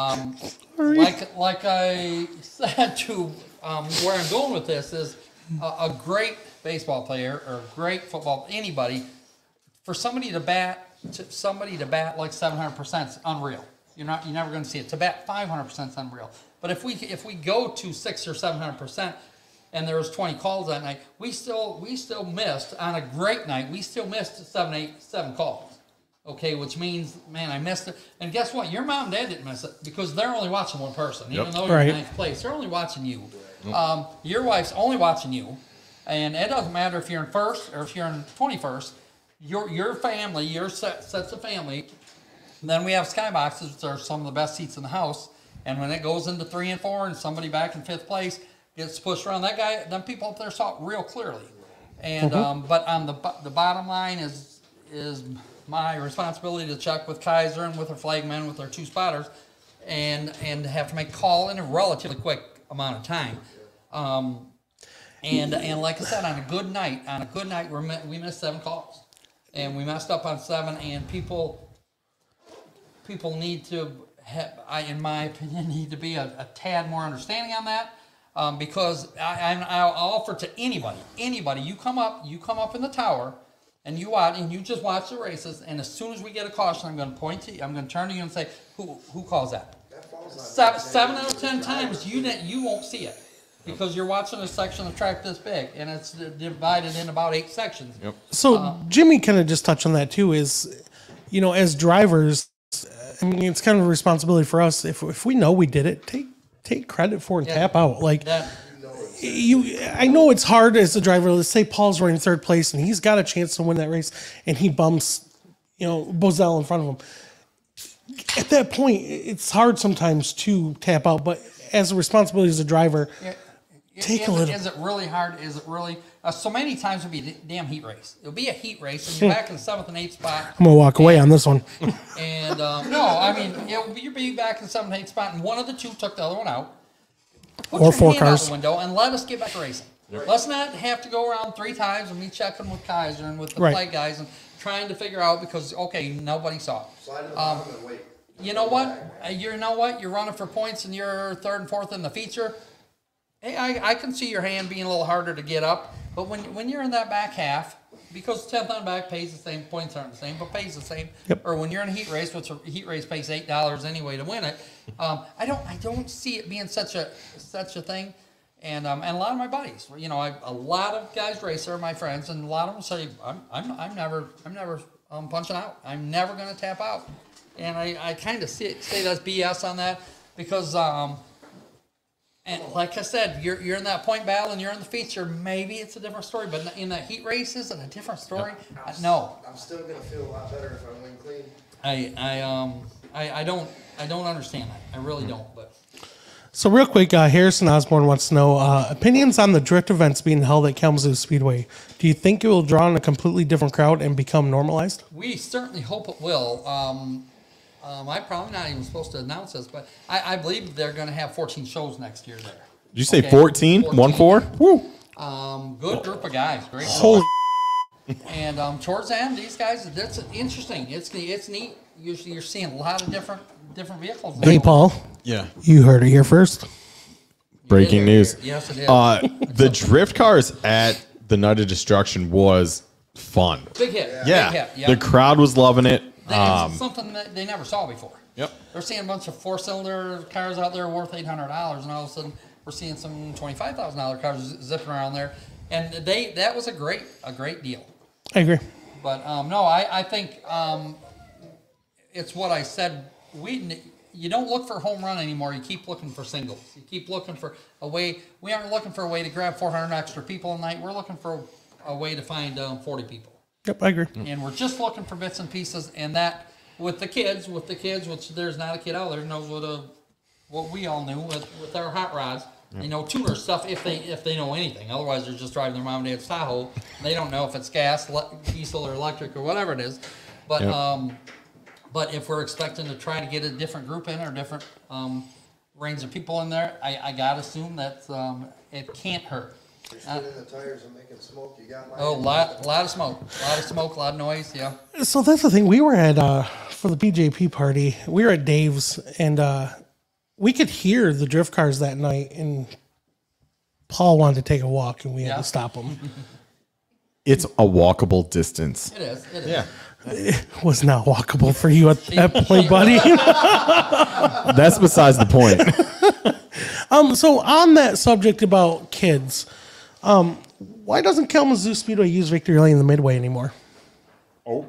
Like I said to where I'm going with this is. A great baseball player or a great football, anybody, for somebody to bat like 700% is unreal. You're never going to see it. To bat 500% is unreal. But if we go to 600 or 700%, and there was 20 calls that night, we still missed on a great night. We still missed 7 calls. Okay, which means, man, I missed it. And guess what? Your mom and dad didn't miss it because they're only watching one person. Even though you're in ninth place, they're only watching you. Your wife's only watching you, and it doesn't matter if you're in first or if you're in 21st. Your family, your sets of family. Then we have skyboxes, which are some of the best seats in the house. And when it goes into 3 and 4, and somebody back in 5th place gets pushed around, them people up there saw it real clearly. And but on the bottom line is my responsibility to check with Kaiser and with her flagmen, with our 2 spotters, and have to make a call in a relatively quick amount of time. And like I said, on a good night, we missed 7 calls, and we messed up on 7. And people need to, in my opinion, need to be a tad more understanding on that, because I'll offer to anybody. You come up in the tower, and you watch, and you just watch the races. And as soon as we get a caution, I'm going to point to you. I'm going to turn to you and say, who calls that? 7 out of 10 times you won't see it because you're watching a section of track this big, and it's divided in about 8 sections. Yep. So Jimmy kind of just touched on that too. Is as drivers, I mean, it's kind of a responsibility for us. If we know we did it, take credit for it and tap out. Like that, I know it's hard as a driver. Let's say Paul's running 3rd place and he's got a chance to win that race, and he bumps Bozell in front of him. At that point, it's hard sometimes to tap out, but as a responsibility as a driver, take a little. Is it really hard? Is it really? So many times it'll be a damn heat race. It'll be a heat race, and you're back in the 7th and 8th spot. I'm going to walk away on this one. And, no, I mean, you'll be back in the 7th and 8th spot, and one of the 2 took the other one out. Put or your 4 hand out cars. the window and let us get back to racing. Yep. Let's not have to go around 3 times and me checking with Kaiser and with the flag guys and trying to figure out because, okay, nobody saw it. Slide to the bottom and wait. You know what? You're running for points and you're 3rd and 4th in the feature. Hey, I can see your hand being a little harder to get up, but when you're in that back half, because 10th on back pays the same, points aren't the same, but pays the same. Yep. Or when you're in a heat race, which a heat race pays $8 anyway to win it. I don't see it being such a thing. And a lot of my buddies, a lot of guys race are my friends, and a lot of them say I'm never punching out. I'm never going to tap out. And I kind of say that's BS on that because, and like I said, you're in that point battle and you're in the feature. Maybe it's a different story, but in that heat race, is it a different story? No. I'm still gonna feel a lot better if I win clean. I don't understand that. I really don't. But So real quick, Harrison Osborne wants to know opinions on the drift events being held at Kalamazoo Speedway. Do you think it will draw in a completely different crowd and become normalized? we certainly hope it will. I'm probably not even supposed to announce this, but I believe they're going to have 14 shows next year there. Did you say 14? 1-4? Woo. Good group of guys. Great. Holy. And towards the end, these guys, that's interesting. It's neat. You're seeing a lot of different vehicles. Hey, Paul. Yeah. You heard it here first. Breaking news. Yes, it is. The drift cars at the Night of Destruction was fun. Big hit. Yeah. Big hit. Yep. The crowd was loving it. It's something that they never saw before. Yep. They're seeing a bunch of 4-cylinder cars out there worth $800, and all of a sudden we're seeing some $25,000 cars zipping around there, and that was a great deal. I agree. But no, I think it's what I said. You don't look for home run anymore. You keep looking for singles. You keep looking for a way. We aren't looking for a way to grab 400 extra people a night. We're looking for a way to find 40 people. Yep, I agree. And we're just looking for bits and pieces. And that with the kids, which there's not a kid out there who knows what we all knew with our hot rods. They know tuner stuff if they know anything. Otherwise, they're just driving their mom and dad's Tahoe. They don't know if it's gas, diesel, or electric or whatever it is. But but if we're expecting to try to get a different group in or different range of people in there, I gotta assume that it can't hurt. You're spinning the tires and making smoke. You got my lot of smoke, a lot of noise. Yeah. So that's the thing. We were at for the BJP party. We were at Dave's, and we could hear the drift cars that night. And Paul wanted to take a walk, and we had to stop him. It's a walkable distance. It is. Yeah. It was not walkable for you at that point, buddy. That's besides the point. So on that subject about kids, why doesn't Kalamazoo Speedway use Victory Lane in the Midway anymore? Oh.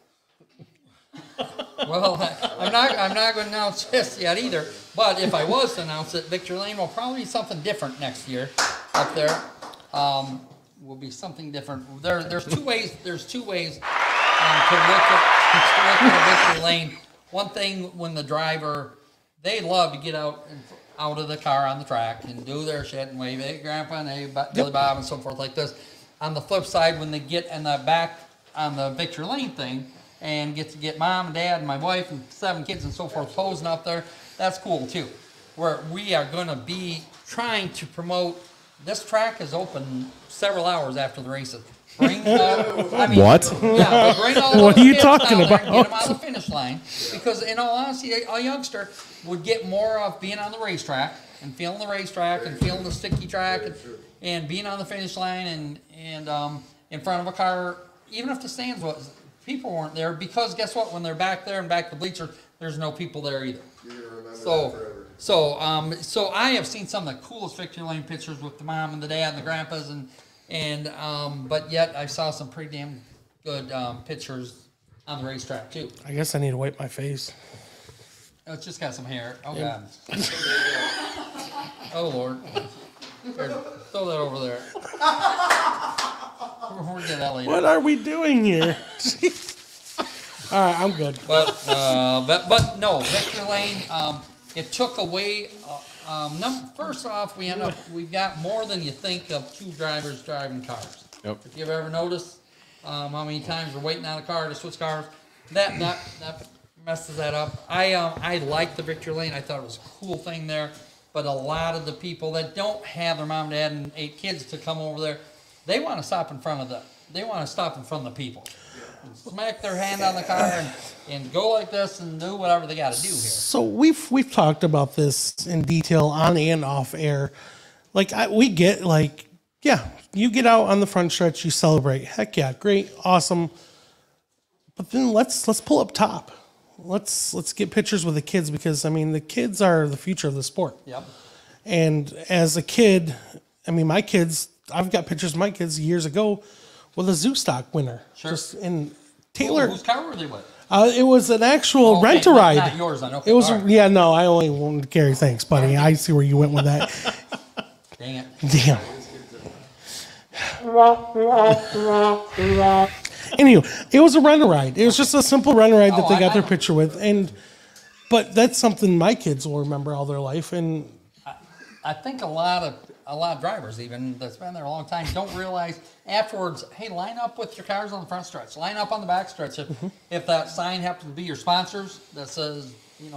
Well, I'm not going to announce this yet either. But if I was to announce it, Victory Lane will probably be something different next year up there. Will be something different. There's two ways. There's two ways to look at Victory Lane. One thing, when the driver, they love to get out of the car on the track and do their shit and wave, hey, Grandpa, and hey, Billy Bob, and so forth like this. On the flip side, when they get in the back on the Victory Lane thing and get Mom and Dad and my wife and 7 kids and so forth posing up there, that's cool too. Where we are going to be trying to promote, this track is open several hours after the races. Bring What? Yeah, bring all What those are you kids talking down there, about? get them on the finish line, because in all honesty, a youngster would get more of being on the racetrack and feeling the racetrack and feeling the sticky track and being on the finish line and in front of a car, even if the stands people weren't there, because guess what? When they're back there and back the bleacher, there's no people there either. You're gonna remember that forever. So I have seen some of the coolest Victory Lane pictures with the mom and the dad and the grandpas but yet I saw some pretty damn good pictures on the racetrack too. I guess I need to wipe my face. Oh, it's just got some hair. Oh God. Oh Lord. Here, throw that over there. We'll get that later. What are we doing here? All right, I'm good. But no, Victory Lane. It took away. First off, we've got more than you think of 2 drivers driving cars. Yep. If you've ever noticed how many times we're waiting on a car to switch cars, that messes that up. I like the Victory Lane. I thought it was a cool thing there. But a lot of the people that don't have their mom, dad, and 8 kids to come over there, they want to stop in front of the people. And smack their hand on the car and go like this and do whatever they got to do here. So we've talked about this in detail on and off air. Like we get you get out on the front stretch, you celebrate. Heck yeah, great, awesome. But then let's pull up top. Let's get pictures with the kids, because I mean the kids are the future of the sport. Yep. And as a kid, I mean my kids, I've got pictures of my kids years ago with a zoo stock winner. Sure. And Taylor. Whose car were they with? It was an actual Okay, rent-a-ride. Not yours, then. Okay, It was, all right. yeah, no, I only wanted Gary. Thanks, buddy. I see where you went with that. Dang it. Damn. Anyway, it was a rent-a-ride. It was just a simple rent-a-ride that they got their picture with, but that's something my kids will remember all their life. And I think a lot of drivers, even that's been there a long time, don't realize afterwards. Hey, line up with your cars on the front stretch. Line up on the back stretch. If that sign happens to be your sponsors that says,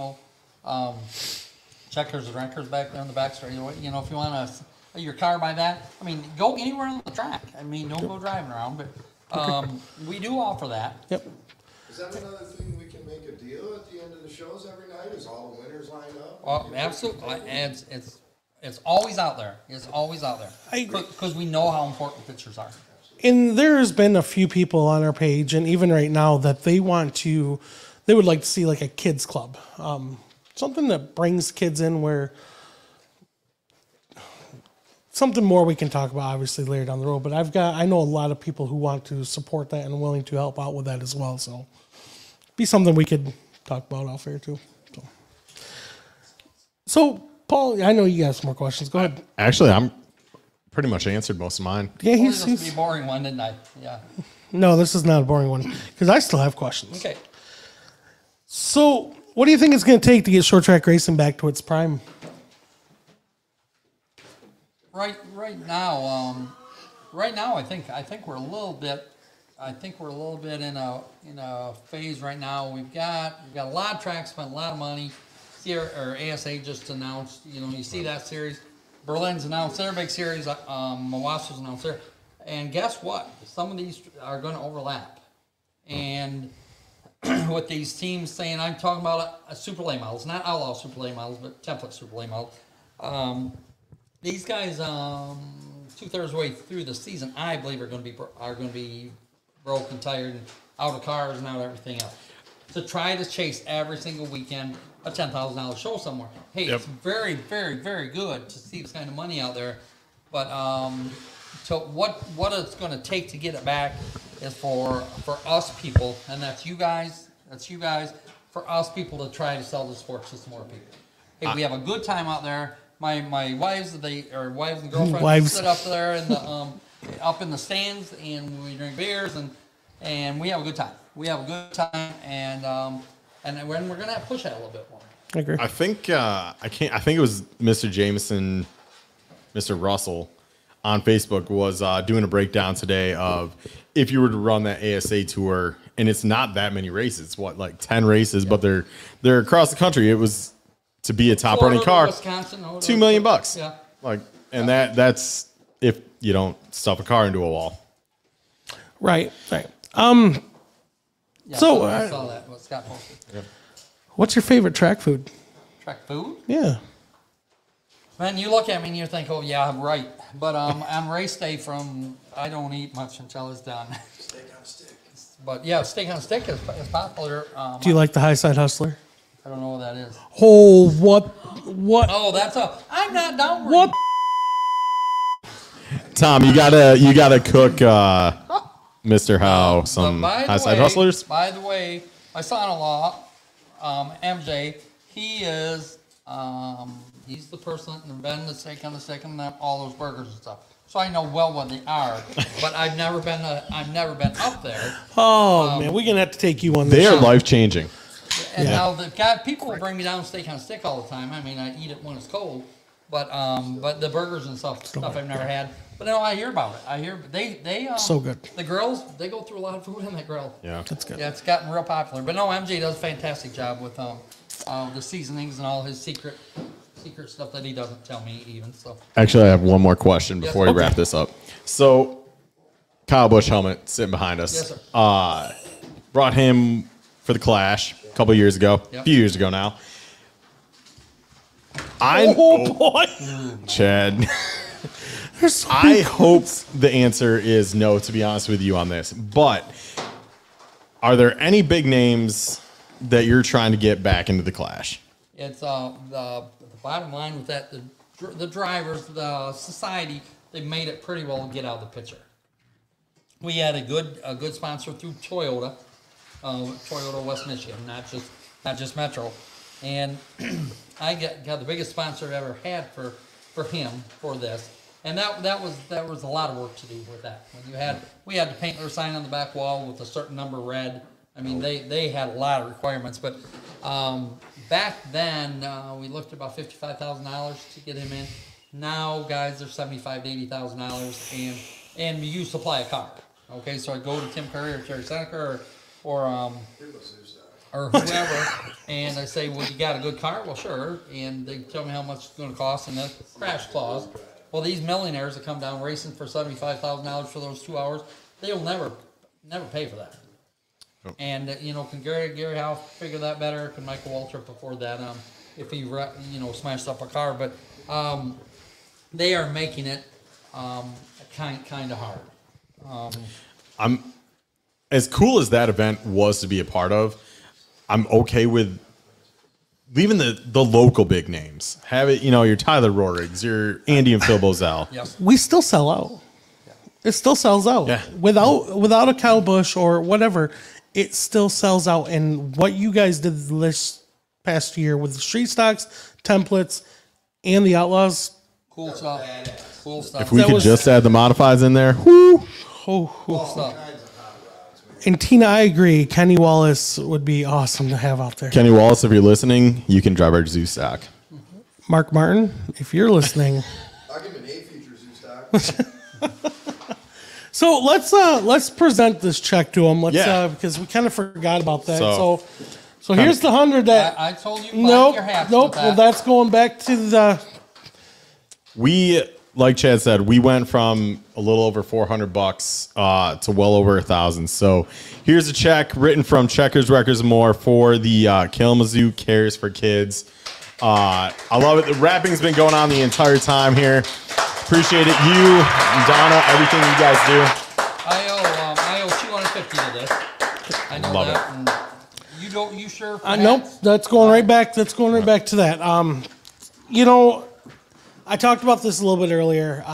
Checkers and Wreckers back there on the back stretch. If you want your car by that, I mean, go anywhere on the track. I mean, don't go driving around, but we do offer that. Yep. Is that another thing we can make a deal at the end of the shows every night? Is all the winners lined up? Well, absolutely. It's always out there. It's always out there. I agree. Because we know how important pictures are. And there's been a few people on our page, and even right now, that they would like to see like a kids club, something that brings kids in where something more we can talk about obviously later down the road. But I know a lot of people who want to support that and willing to help out with that as well. So be something we could talk about off air too. So Paul, I know you got some more questions. Go ahead. Actually, I'm pretty much answered most of mine. Yeah, This must be a boring one, didn't I? Yeah. No, this is not a boring one because I still have questions. Okay. So, what do you think it's going to take to get short track racing back to its prime? Right now, I think we're a little bit. I think we're a little bit in a phase right now. We've got a lot of tracks, spent a lot of money. Or ASA just announced. You see that series. Berlin's announced their big series. Milwaukee's announced their. And guess what? Some of these are going to overlap. And with these teams saying, I'm talking about a super late models, not outlaw super late models, but template super late models. These guys, 2/3 way through the season, I believe are going to be broke and tired and out of cars and out of everything else. To try to chase every single weekend a $10,000 show somewhere. Hey, It's very, very, very good to see this kind of money out there, but so what it's going to take to get it back is for us people, and that's you guys, for us people to try to sell the sports to some more people. Hey, we have a good time out there. My wives and girlfriends sit up there in the up in the stands, and we drink beers and we have a good time. We have a good time, and we're going to have to push that a little bit more. I agree. I think I think it was Mr. Jameson, Mr. Russell, on Facebook was doing a breakdown today of if you were to run that ASA tour, and it's not that many races. What, like 10 races, but they're across the country. It was to be a top Florida, running car, Wisconsin, $2 million. Yeah. Like, and that's if you don't stuff a car into a wall. Right. Yeah, So, I saw that. What Scott posted. Yep. What's your favorite track food? Track food? Yeah. Man, you look at me and you think, oh yeah, I'm right. But on race day, I don't eat much until it's done. Steak on a stick. But yeah, steak on a stick is popular. Do you like the High Side Hustler? I don't know what that is. Oh, what? Oh, that's I'm not down. What? Tom, you gotta cook Mr. Howe some High Side Hustlers. By the way, my son-in-law, MJ, he is he's the person that invented the steak on the stick and all those burgers and stuff. So I know well what they are, but I've never been up there. Oh man, we're gonna have to take you on this. They are life changing. And now people will bring me down steak on a stick all the time. I mean, I eat it when it's cold, but the burgers and stuff I've never had. But no, I hear about it. I hear they So good. The girls, they go through a lot of food in that grill. Yeah, That's good. Yeah, it's gotten real popular. But no, MJ does a fantastic job with the seasonings and all his secret stuff that he doesn't tell me even. So actually, I have one more question before Yes. we wrap this up. So, Kyle Busch helmet sitting behind us. Yes, sir. Brought him for the Clash a couple years ago, a Yep. few years ago now. Oh boy. Chad. There's so I hope the answer is no, to be honest with you on this. But are there any big names that you're trying to get back into the Clash? it's the bottom line with that the drivers, the society, they made it pretty well get out of the picture. We had a good sponsor through Toyota, Toyota West Michigan, not just Metro, and I got the biggest sponsor I've ever had for him for this, and that was a lot of work to do with that. We had to paint their sign on the back wall with a certain number red. I mean, they had a lot of requirements, but back then we looked at about $55,000 to get him in. Now, guys, they're $75,000 to $80,000, and you supply a car. Okay, so I go to Tim Curry or Terry Seneca or whoever, and I say, well, you got a good car? Well, sure. And they tell me how much it's going to cost and the crash clause. Well, these millionaires that come down racing for $75,000 for those 2 hours, they'll never pay for that. Oh. And can Gary Howe figure that better? Can Michael Waltrip afford that? If he smashed up a car, but they are making it kind of hard. I'm as cool as that event was to be a part of. I'm okay with Leaving the local big names. Have it, your Tyler Rorigs, your Andy and Phil Bozell. Yes. We still sell out. It still sells out. Yeah. Without a Kyle Busch or whatever, it still sells out. And what you guys did this past year with the street stocks, templates, and the Outlaws. Cool stuff. Cool stuff. If we That could was- just add the modifieds in there, whoo. Cool stuff. And Tina, I agree. Kenny Wallace would be awesome to have out there. Kenny Wallace, if you're listening, you can drive our zoo stock. Mark Martin, if you're listening. I'll give him an A feature zoo stock. So let's present this check to him. Yeah. Because we kind of forgot about that. So- So here's the 100 that. I told you. Nope. Your hats Nope. with Well, that. that's going back to the. We, like Chad said, we went from a little over $400 to well over 1,000. So here's a check written from Checkers, Records, and More for the Kalamazoo Cares for Kids. I love it. The rapping's been going on the entire time here. Appreciate it. You, Donna, everything you guys do. I owe $250 to this. I know Love that. And you don't. You sure? Nope. That's going right back. That's going right back to that. I talked about this a little bit earlier.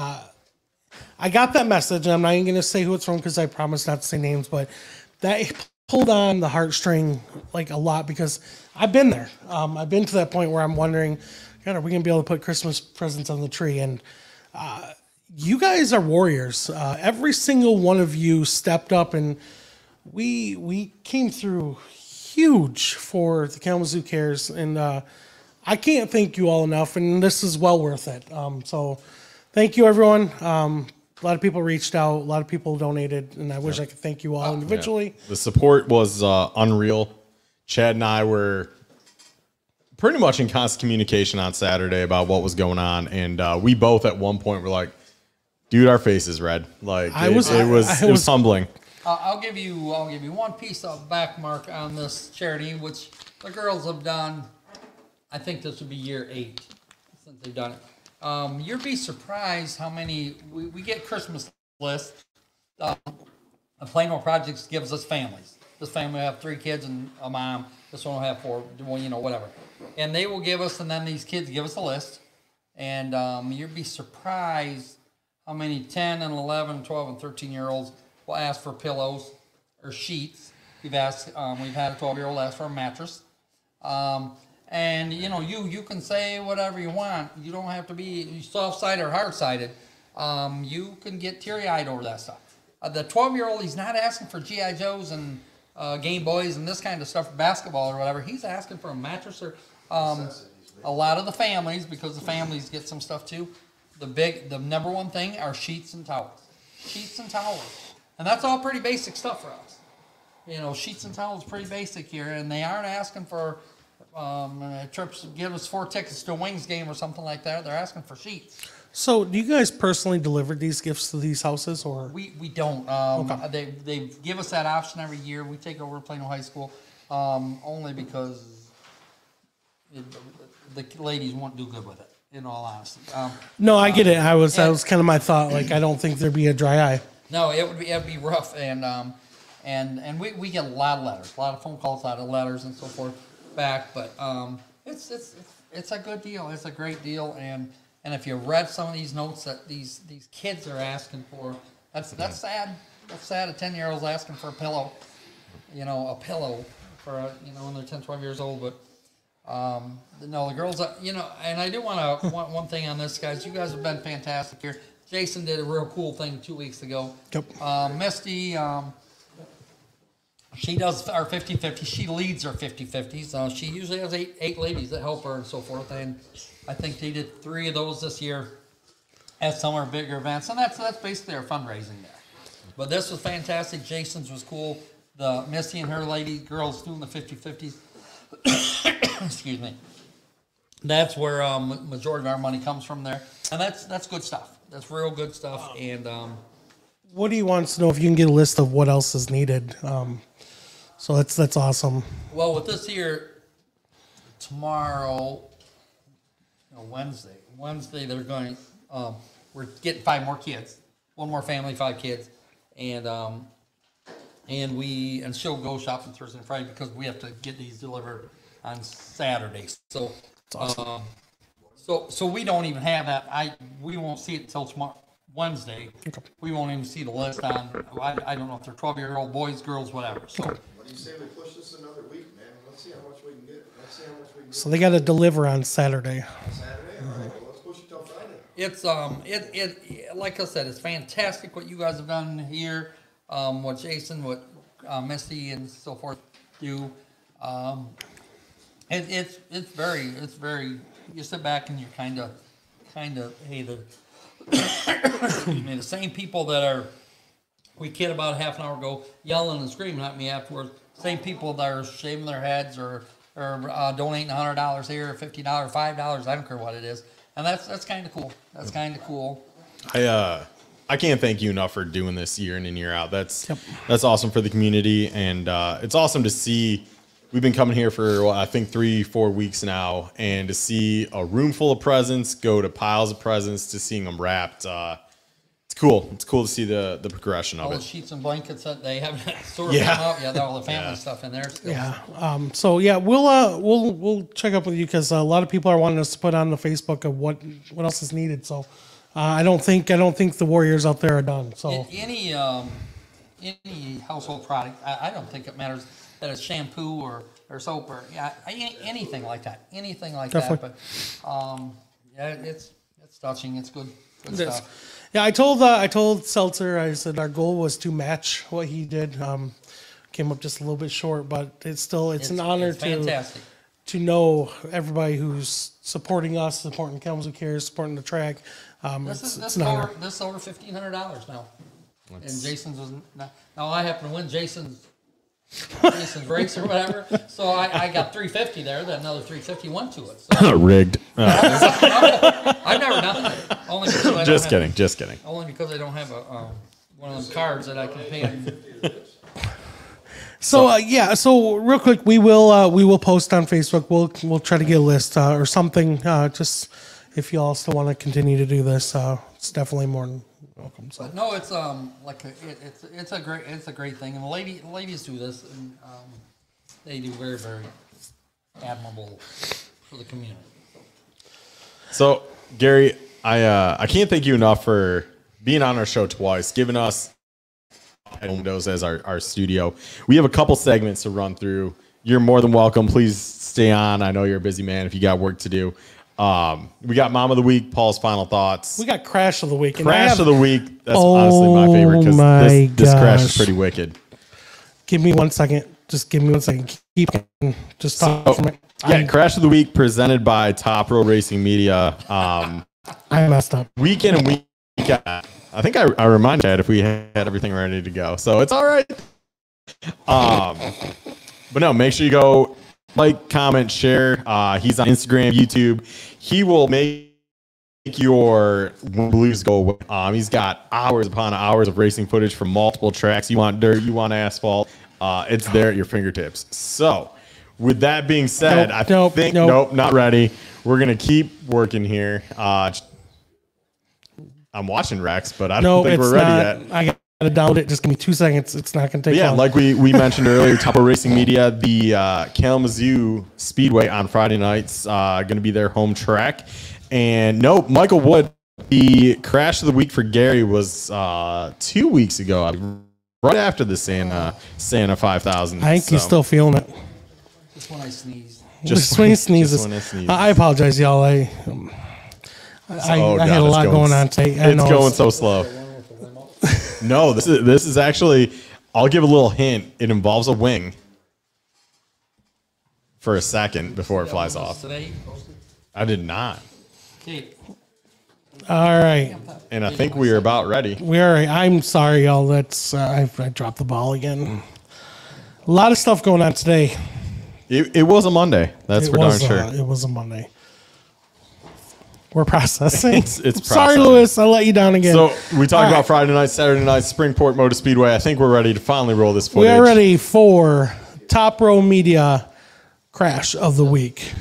I got that message, and I'm not even going to say who it's from because I promised not to say names, but that pulled on the heartstring like a lot because I've been there. I've been to that point where I'm wondering, God, are we going to be able to put Christmas presents on the tree? And you guys are warriors. Every single one of you stepped up, and we came through huge for the Kalamazoo Cares, and I can't thank you all enough, and this is well worth it. So thank you, everyone. A lot of people reached out. A lot of people donated, and I wish I could thank you all individually. The support was unreal. Chad and I were pretty much in constant communication on Saturday about what was going on, and we both at one point were like, "Dude, our face is red." Like it was humbling. I'll give you one piece of back mark on this charity, which the girls have done. I think this would be year 8 since they've done it. You'd be surprised how many we get Christmas lists. Plano Projects gives us families. This family will have 3 kids and a mom. This one will have 4. Well, whatever. And they will give us, and then these kids give us a list. And you'd be surprised how many 10 and 11, 12, and 13-year-olds will ask for pillows or sheets. We've had a 12-year-old ask for a mattress. And you can say whatever you want. You don't have to be soft-sided or hard-sided. You can get teary-eyed over that stuff. The 12-year-old, he's not asking for G.I. Joes and Game Boys and this kind of stuff for basketball or whatever. He's asking for a mattress or a lot of the families, because the families get some stuff too. The number one thing are sheets and towels. Sheets and towels. And that's all pretty basic stuff for us. Sheets and towels pretty basic here, and they aren't asking for trips. Give us 4 tickets to a Wings game or something like that. They're asking for sheets. So, do you guys personally deliver these gifts to these houses, or We don't. They give us that option every year. We take over Plano High School only because the ladies won't do good with it. In all honesty. No, I get it. That was kind of my thought. Like, I don't think there'd be a dry eye. No, it'd be rough, and we get a lot of letters, a lot of phone calls, a lot of letters, and so forth back. But it's a good deal. It's a great deal, and if you read some of these notes that these kids are asking for, that's sad. That's sad. A 10-year-old's asking for a pillow, a pillow for when they're 10, 12 years old. But no, the girls, and I do want one thing on this, guys. You guys have been fantastic here. Jason did a real cool thing 2 weeks ago. Yep. Misty, she does our 50-50. She leads our 50-50s. She usually has eight ladies that help her and so forth. And I think they did 3 of those this year at some of our bigger events. And that's basically our fundraising there. But this was fantastic. Jason's was cool. The Misty and her girls doing the 50-50s. Excuse me. That's where majority of our money comes from there. And that's good stuff. That's real good stuff. And What do you want to know if you can get a list of what else is needed? So that's awesome. well, with this here, tomorrow, Wednesday they're going. We're getting 5 more kids. 1 more family, 5 kids, and she'll go shopping Thursday and Friday because we have to get these delivered on Saturday. So, awesome. so we don't even have that. We won't see it until tomorrow, Wednesday. Okay. We won't even see the list on. I don't know if they're 12-year-old boys, girls, whatever. So. Okay. What do you say we push this another week, man? Let's see how much we can get. Let's see how much we can get. So they got to deliver on Saturday. Saturday? All right, well, let's push it till Friday. It's like I said, it's fantastic what you guys have done here. What Jason, what Misty, and so forth do. It's very. You sit back and you're kind of, hey, excuse me, the same people that we kid about half an hour ago, yelling and screaming at me afterwards. Same people that are shaving their heads or donating $100 here, $50, $5. I don't care what it is, and that's kind of cool. That's kind of cool. I can't thank you enough for doing this year in and year out. That's awesome for the community, and it's awesome to see. We've been coming here for, I think, 3-4 weeks now, and to see a room full of presents go to piles of presents to seeing them wrapped. It's cool. It's cool to see the progression of All it. the sheets and blankets that they haven't sort of come out. Yeah, all the family stuff in there still. Yeah. So yeah, we'll check up with you because a lot of people are wanting us to put on the Facebook of what else is needed. So I don't think the Warriors out there are done. So Any household product, I don't think it matters that it's shampoo or soap or anything like that. Definitely. But it's touching. It's good stuff. Yeah, I told Seltzer, I said our goal was to match what he did. Came up just a little bit short, but it's an honor to know everybody who's supporting us, supporting Kalamazoo Cares, supporting the track. It's an honor. This is over $1,500 now. And Jason's was now I happen to win Jason's race or whatever, so I got $350 there. Then another $350 went to it. So. Rigged. I've never done it. Only because Just kidding. Only because I don't have one of those cards that I can pay. So real quick, we will post on Facebook. We'll try to get a list or something. Just if you all still want to continue to do this, it's definitely more than welcome. So. But no, it's it's a great thing, and the ladies do this, and they do very, very admirable for the community. So Gary, I can't thank you enough for being on our show twice, giving us windows as our studio. We have a couple segments to run through. You're more than welcome. Please stay on. I know you're a busy man if you got work to do. We got Mom of the Week, Paul's final thoughts. We got Crash of the Week. Crash of the Week. That's honestly my favorite because this crash is pretty wicked. Give me 1 second. Just give me 1 second. Keep just talk for me. Yeah, Crash of the Week presented by Top Row Racing Media. I messed up. Weekend and weekend. I think I reminded Chad if we had everything ready to go. So it's all right. But no, make sure you go like, comment, share. He's on Instagram, YouTube. He will make your blues go away. He's got hours upon hours of racing footage from multiple tracks. You want dirt, you want asphalt. It's there at your fingertips. So with that being said, nope, not ready. We're going to keep working here. I'm watching Rex, but I don't think we're ready yet. I got to download it. Just give me 2 seconds. It's not going to take long. Like we mentioned earlier, Topo Racing Media, the Kalamazoo Speedway on Friday nights, going to be their home track. And Michael Wood, the crash of the week for Gary was 2 weeks ago, right after the Santa 5000. I think he's still feeling it. Just when I sneeze. Just when he sneezes. I apologize, y'all. I had a lot going on today. It's going so slow. No, this is actually, I'll give a little hint. It involves a wing for a second before it flies off. I did not. Okay. All right. And I think we are about ready. We are. I'm sorry, y'all. That's I dropped the ball again. A lot of stuff going on today. It was a Monday. That's for darn sure. It was a Monday. We're processing. It's sorry, Lewis. I let you down again. So we talked about Friday night, Saturday night, Springport Motor Speedway. I think we're ready to finally roll this footage. We are ready for Top Row Media Crash of the Week.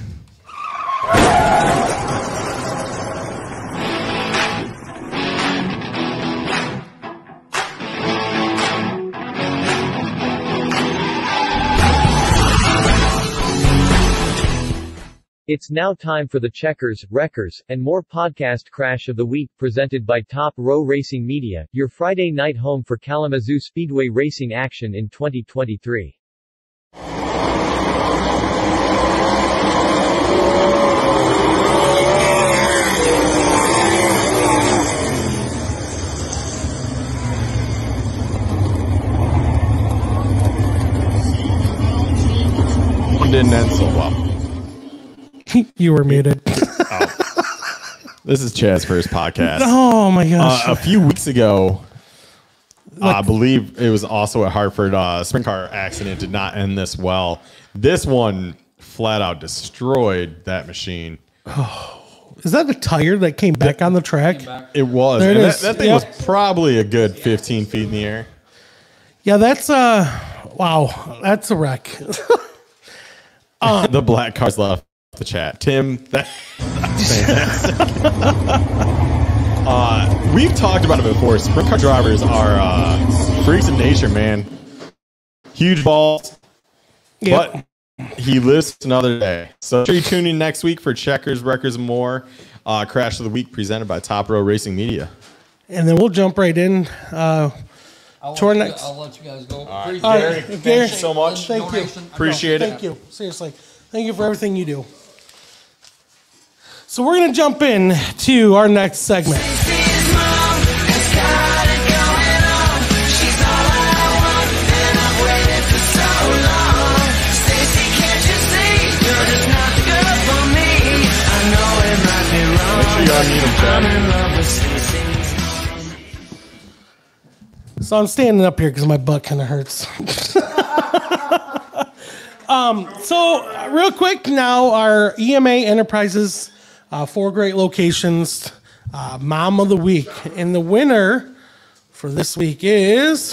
It's now time for the Checkers, Wreckers, and More podcast Crash of the Week presented by Top Row Racing Media, your Friday night home for Kalamazoo Speedway racing action in 2023. Didn't end so well. You were muted. This is Chad's first podcast. Oh my gosh. A few weeks ago, I believe it was also at Hartford, sprint car accident did not end this well. This one flat out destroyed that machine. Is that the tire that came back on the track? It was. There it And is. that thing Yep. was probably a good 15 feet in the air. Yeah, that's wow, that's a wreck. The black cars left the chat. Tim, that's fantastic. We've talked about it before. Sprint car drivers are freaks of nature, man. Huge balls, Yep. but he lives another day. So make sure you tune in next week for Checkers, Wreckers, and More. Crash of the Week presented by Top Row Racing Media. And then we'll jump right in. I'll To our let next- I'll let you guys go. All right, Gary, Gary, thank you so much. Thank you. Appreciate it. Thank you. Seriously. Thank you for everything you do. So we're going to jump in to our next segment. So I'm standing up here because my butt kind of hurts. So real quick now, our EMA Enterprises, 4 great locations, Mom of the Week. And the winner for this week is...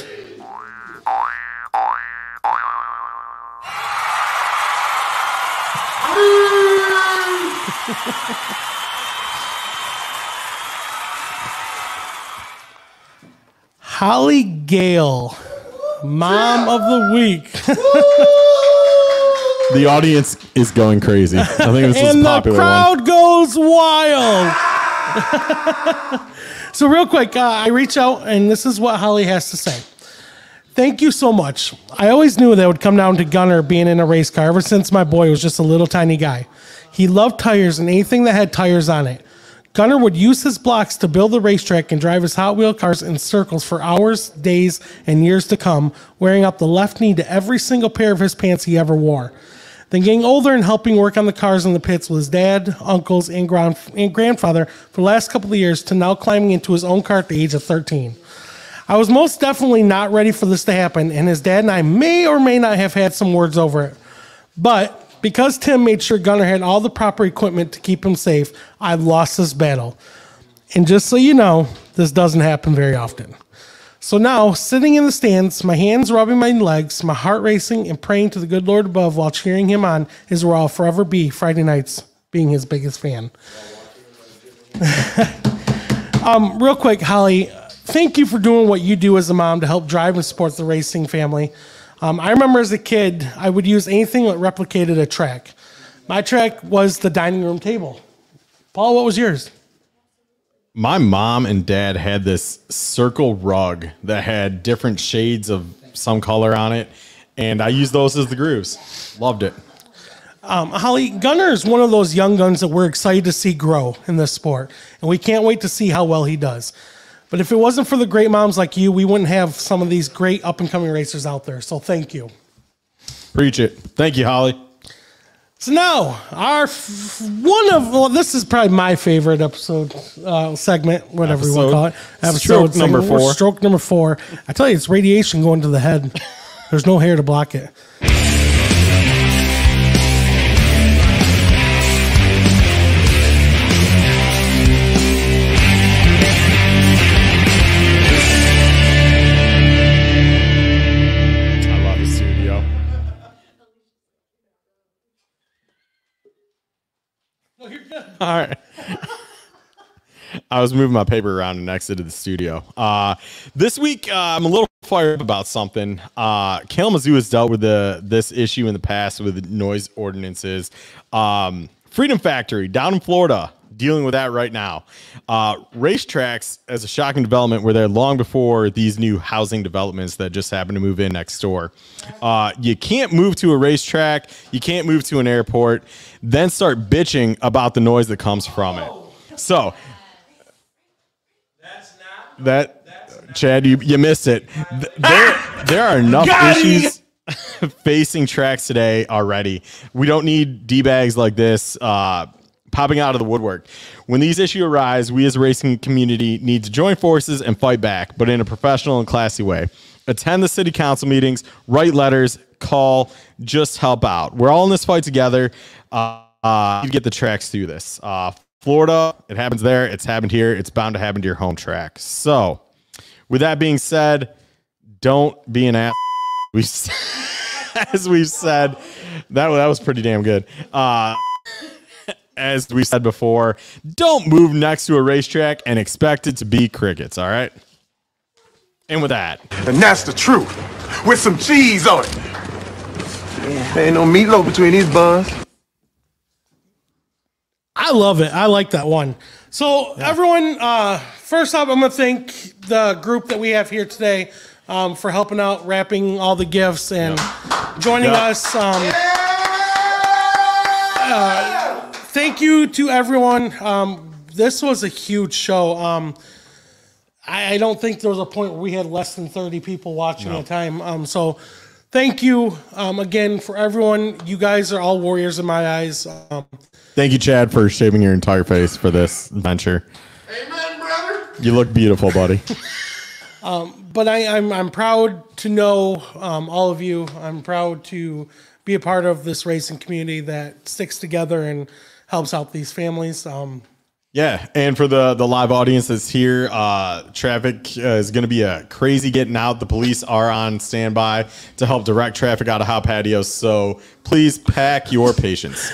Holly Gale, Mom of the Week. The audience is going crazy. I think this is a And the popular crowd one. goes wild. So real quick, I reach out, and this is what Holly has to say. Thank you so much. I always knew that it would come down to Gunner being in a race car ever since my boy was just a little tiny guy. He loved tires and anything that had tires on it. Gunner would use his blocks to build the racetrack and drive his Hot Wheel cars in circles for hours, days, and years to come, wearing up the left knee to every single pair of his pants he ever wore. Then getting older and helping work on the cars in the pits with his dad, uncles, and grandfather for the last couple of years to now climbing into his own car at the age of 13. I was most definitely not ready for this to happen, and his dad and I may or may not have had some words over it. But because Tim made sure Gunner had all the proper equipment to keep him safe, I lost this battle. And just so you know, this doesn't happen very often. So now, sitting in the stands, my hands rubbing my legs, my heart racing, and praying to the good Lord above while cheering him on is where I'll forever be Friday nights, being his biggest fan. Real quick, Holly, thank you for doing what you do as a mom to help drive and support the racing family. I remember as a kid, I would use anything that replicated a track. My track was the dining room table. Paul, what was yours? My mom and dad had this circle rug that had different shades of some color on it, and I used those as the grooves. Loved it. Holly, Gunner is one of those young guns that we're excited to see grow in this sport, and we can't wait to see how well he does. But if it wasn't for the great moms like you, we wouldn't have some of these great up-and-coming racers out there, so thank you. Preach it. Thank you, Holly. So now, this is probably my favorite episode, segment, whatever you want to call it. Stroke number 4. Stroke number 4. I tell you, it's radiation going to the head. There's no hair to block it. I love his studio. All right. I was moving my paper around and exited the studio. This week, I'm a little fired up about something. Kalamazoo has dealt with this issue in the past with noise ordinances. For Freedom Factory down in Florida, dealing with that right now. Racetracks, as a shocking development, were there long before these new housing developments that just happened to move in next door. You can't move to a racetrack. You can't move to an airport, then start bitching about the noise that comes from it. So Chad, you missed it. There are enough issues facing tracks today already. We don't need D-bags like this popping out of the woodwork. When these issues arise, we as a racing community need to join forces and fight back, but in a professional and classy way. Attend the city council meetings, write letters, call, just help out. We're all in this fight together. You get the tracks through this. Florida, it happens there. It's happened here. It's bound to happen to your home track. So, with that being said, don't be an ass. As we've said, that was pretty damn good. As we said before, don't move next to a racetrack and expect it to be crickets, all right? And with that. And that's the truth. With some cheese on it. Yeah. There ain't no meatloaf between these buns. I love it. I like that one. So everyone, first off, I'm going to thank the group that we have here today for helping out, wrapping all the gifts and joining us. Thank you to everyone. This was a huge show. I don't think there was a point where we had less than 30 people watching at a time. So thank you again for everyone. You guys are all warriors in my eyes. Thank you, Chad, for shaving your entire face for this adventure. Amen, brother. You look beautiful, buddy. But I'm proud to know all of you. I'm proud to be a part of this racing community that sticks together and helps out these families. Yeah, and for the live audience that's here, traffic is going to be a crazy getting out. The police are on standby to help direct traffic out of Howe Patio, so please pack your patience.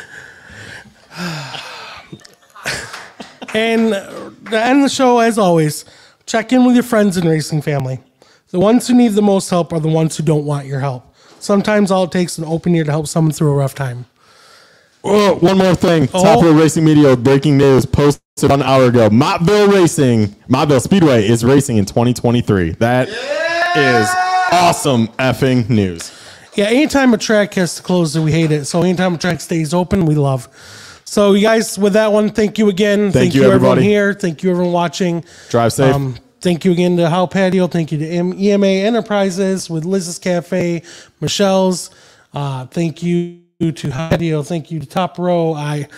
And to end the show, as always, check in with your friends and racing family. The ones who need the most help are the ones who don't want your help. Sometimes all it takes is an open ear to help someone through a rough time. Oh, one more thing. Top Row Racing Media breaking news posted 1 hour ago. Mottville Speedway is racing in 2023. That is awesome effing news. Yeah, anytime a track has to close, we hate it. So anytime a track stays open, we love. So you guys, with that one, thank you again. Thank you everyone everybody here. Thank you everyone watching. Drive safe. Thank you again to Howe Patio. Thank you to EMA Enterprises with Liz's Cafe, Michelle's. Thank you to Howe Patio. Thank you to Top Row.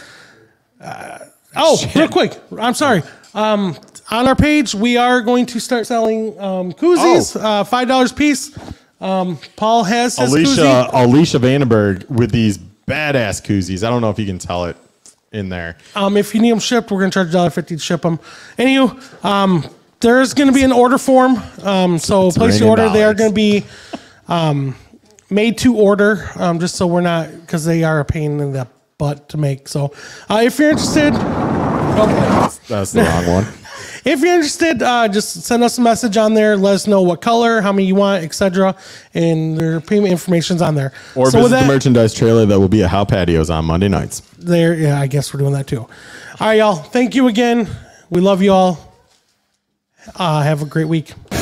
Real quick. I'm sorry. On our page, we are going to start selling koozies, $5 piece. Paul has his koozie. Alicia Vandenberg with these badass koozies. I don't know if you can tell it in there. If you need them shipped, we're going to charge $1.50 to ship them. Anywho, there's going to be an order form. So place your order. They are going to be made to order, just so we're not, because they are a pain in the butt to make. So if you're interested, that's the wrong one. If you're interested, just send us a message on there. Let us know what color, how many you want, etc. And their payment information's on there. Or visit the merchandise trailer that will be at Howe Patios on Monday nights. Yeah, I guess we're doing that too. All right, y'all. Thank you again. We love you all. Have a great week.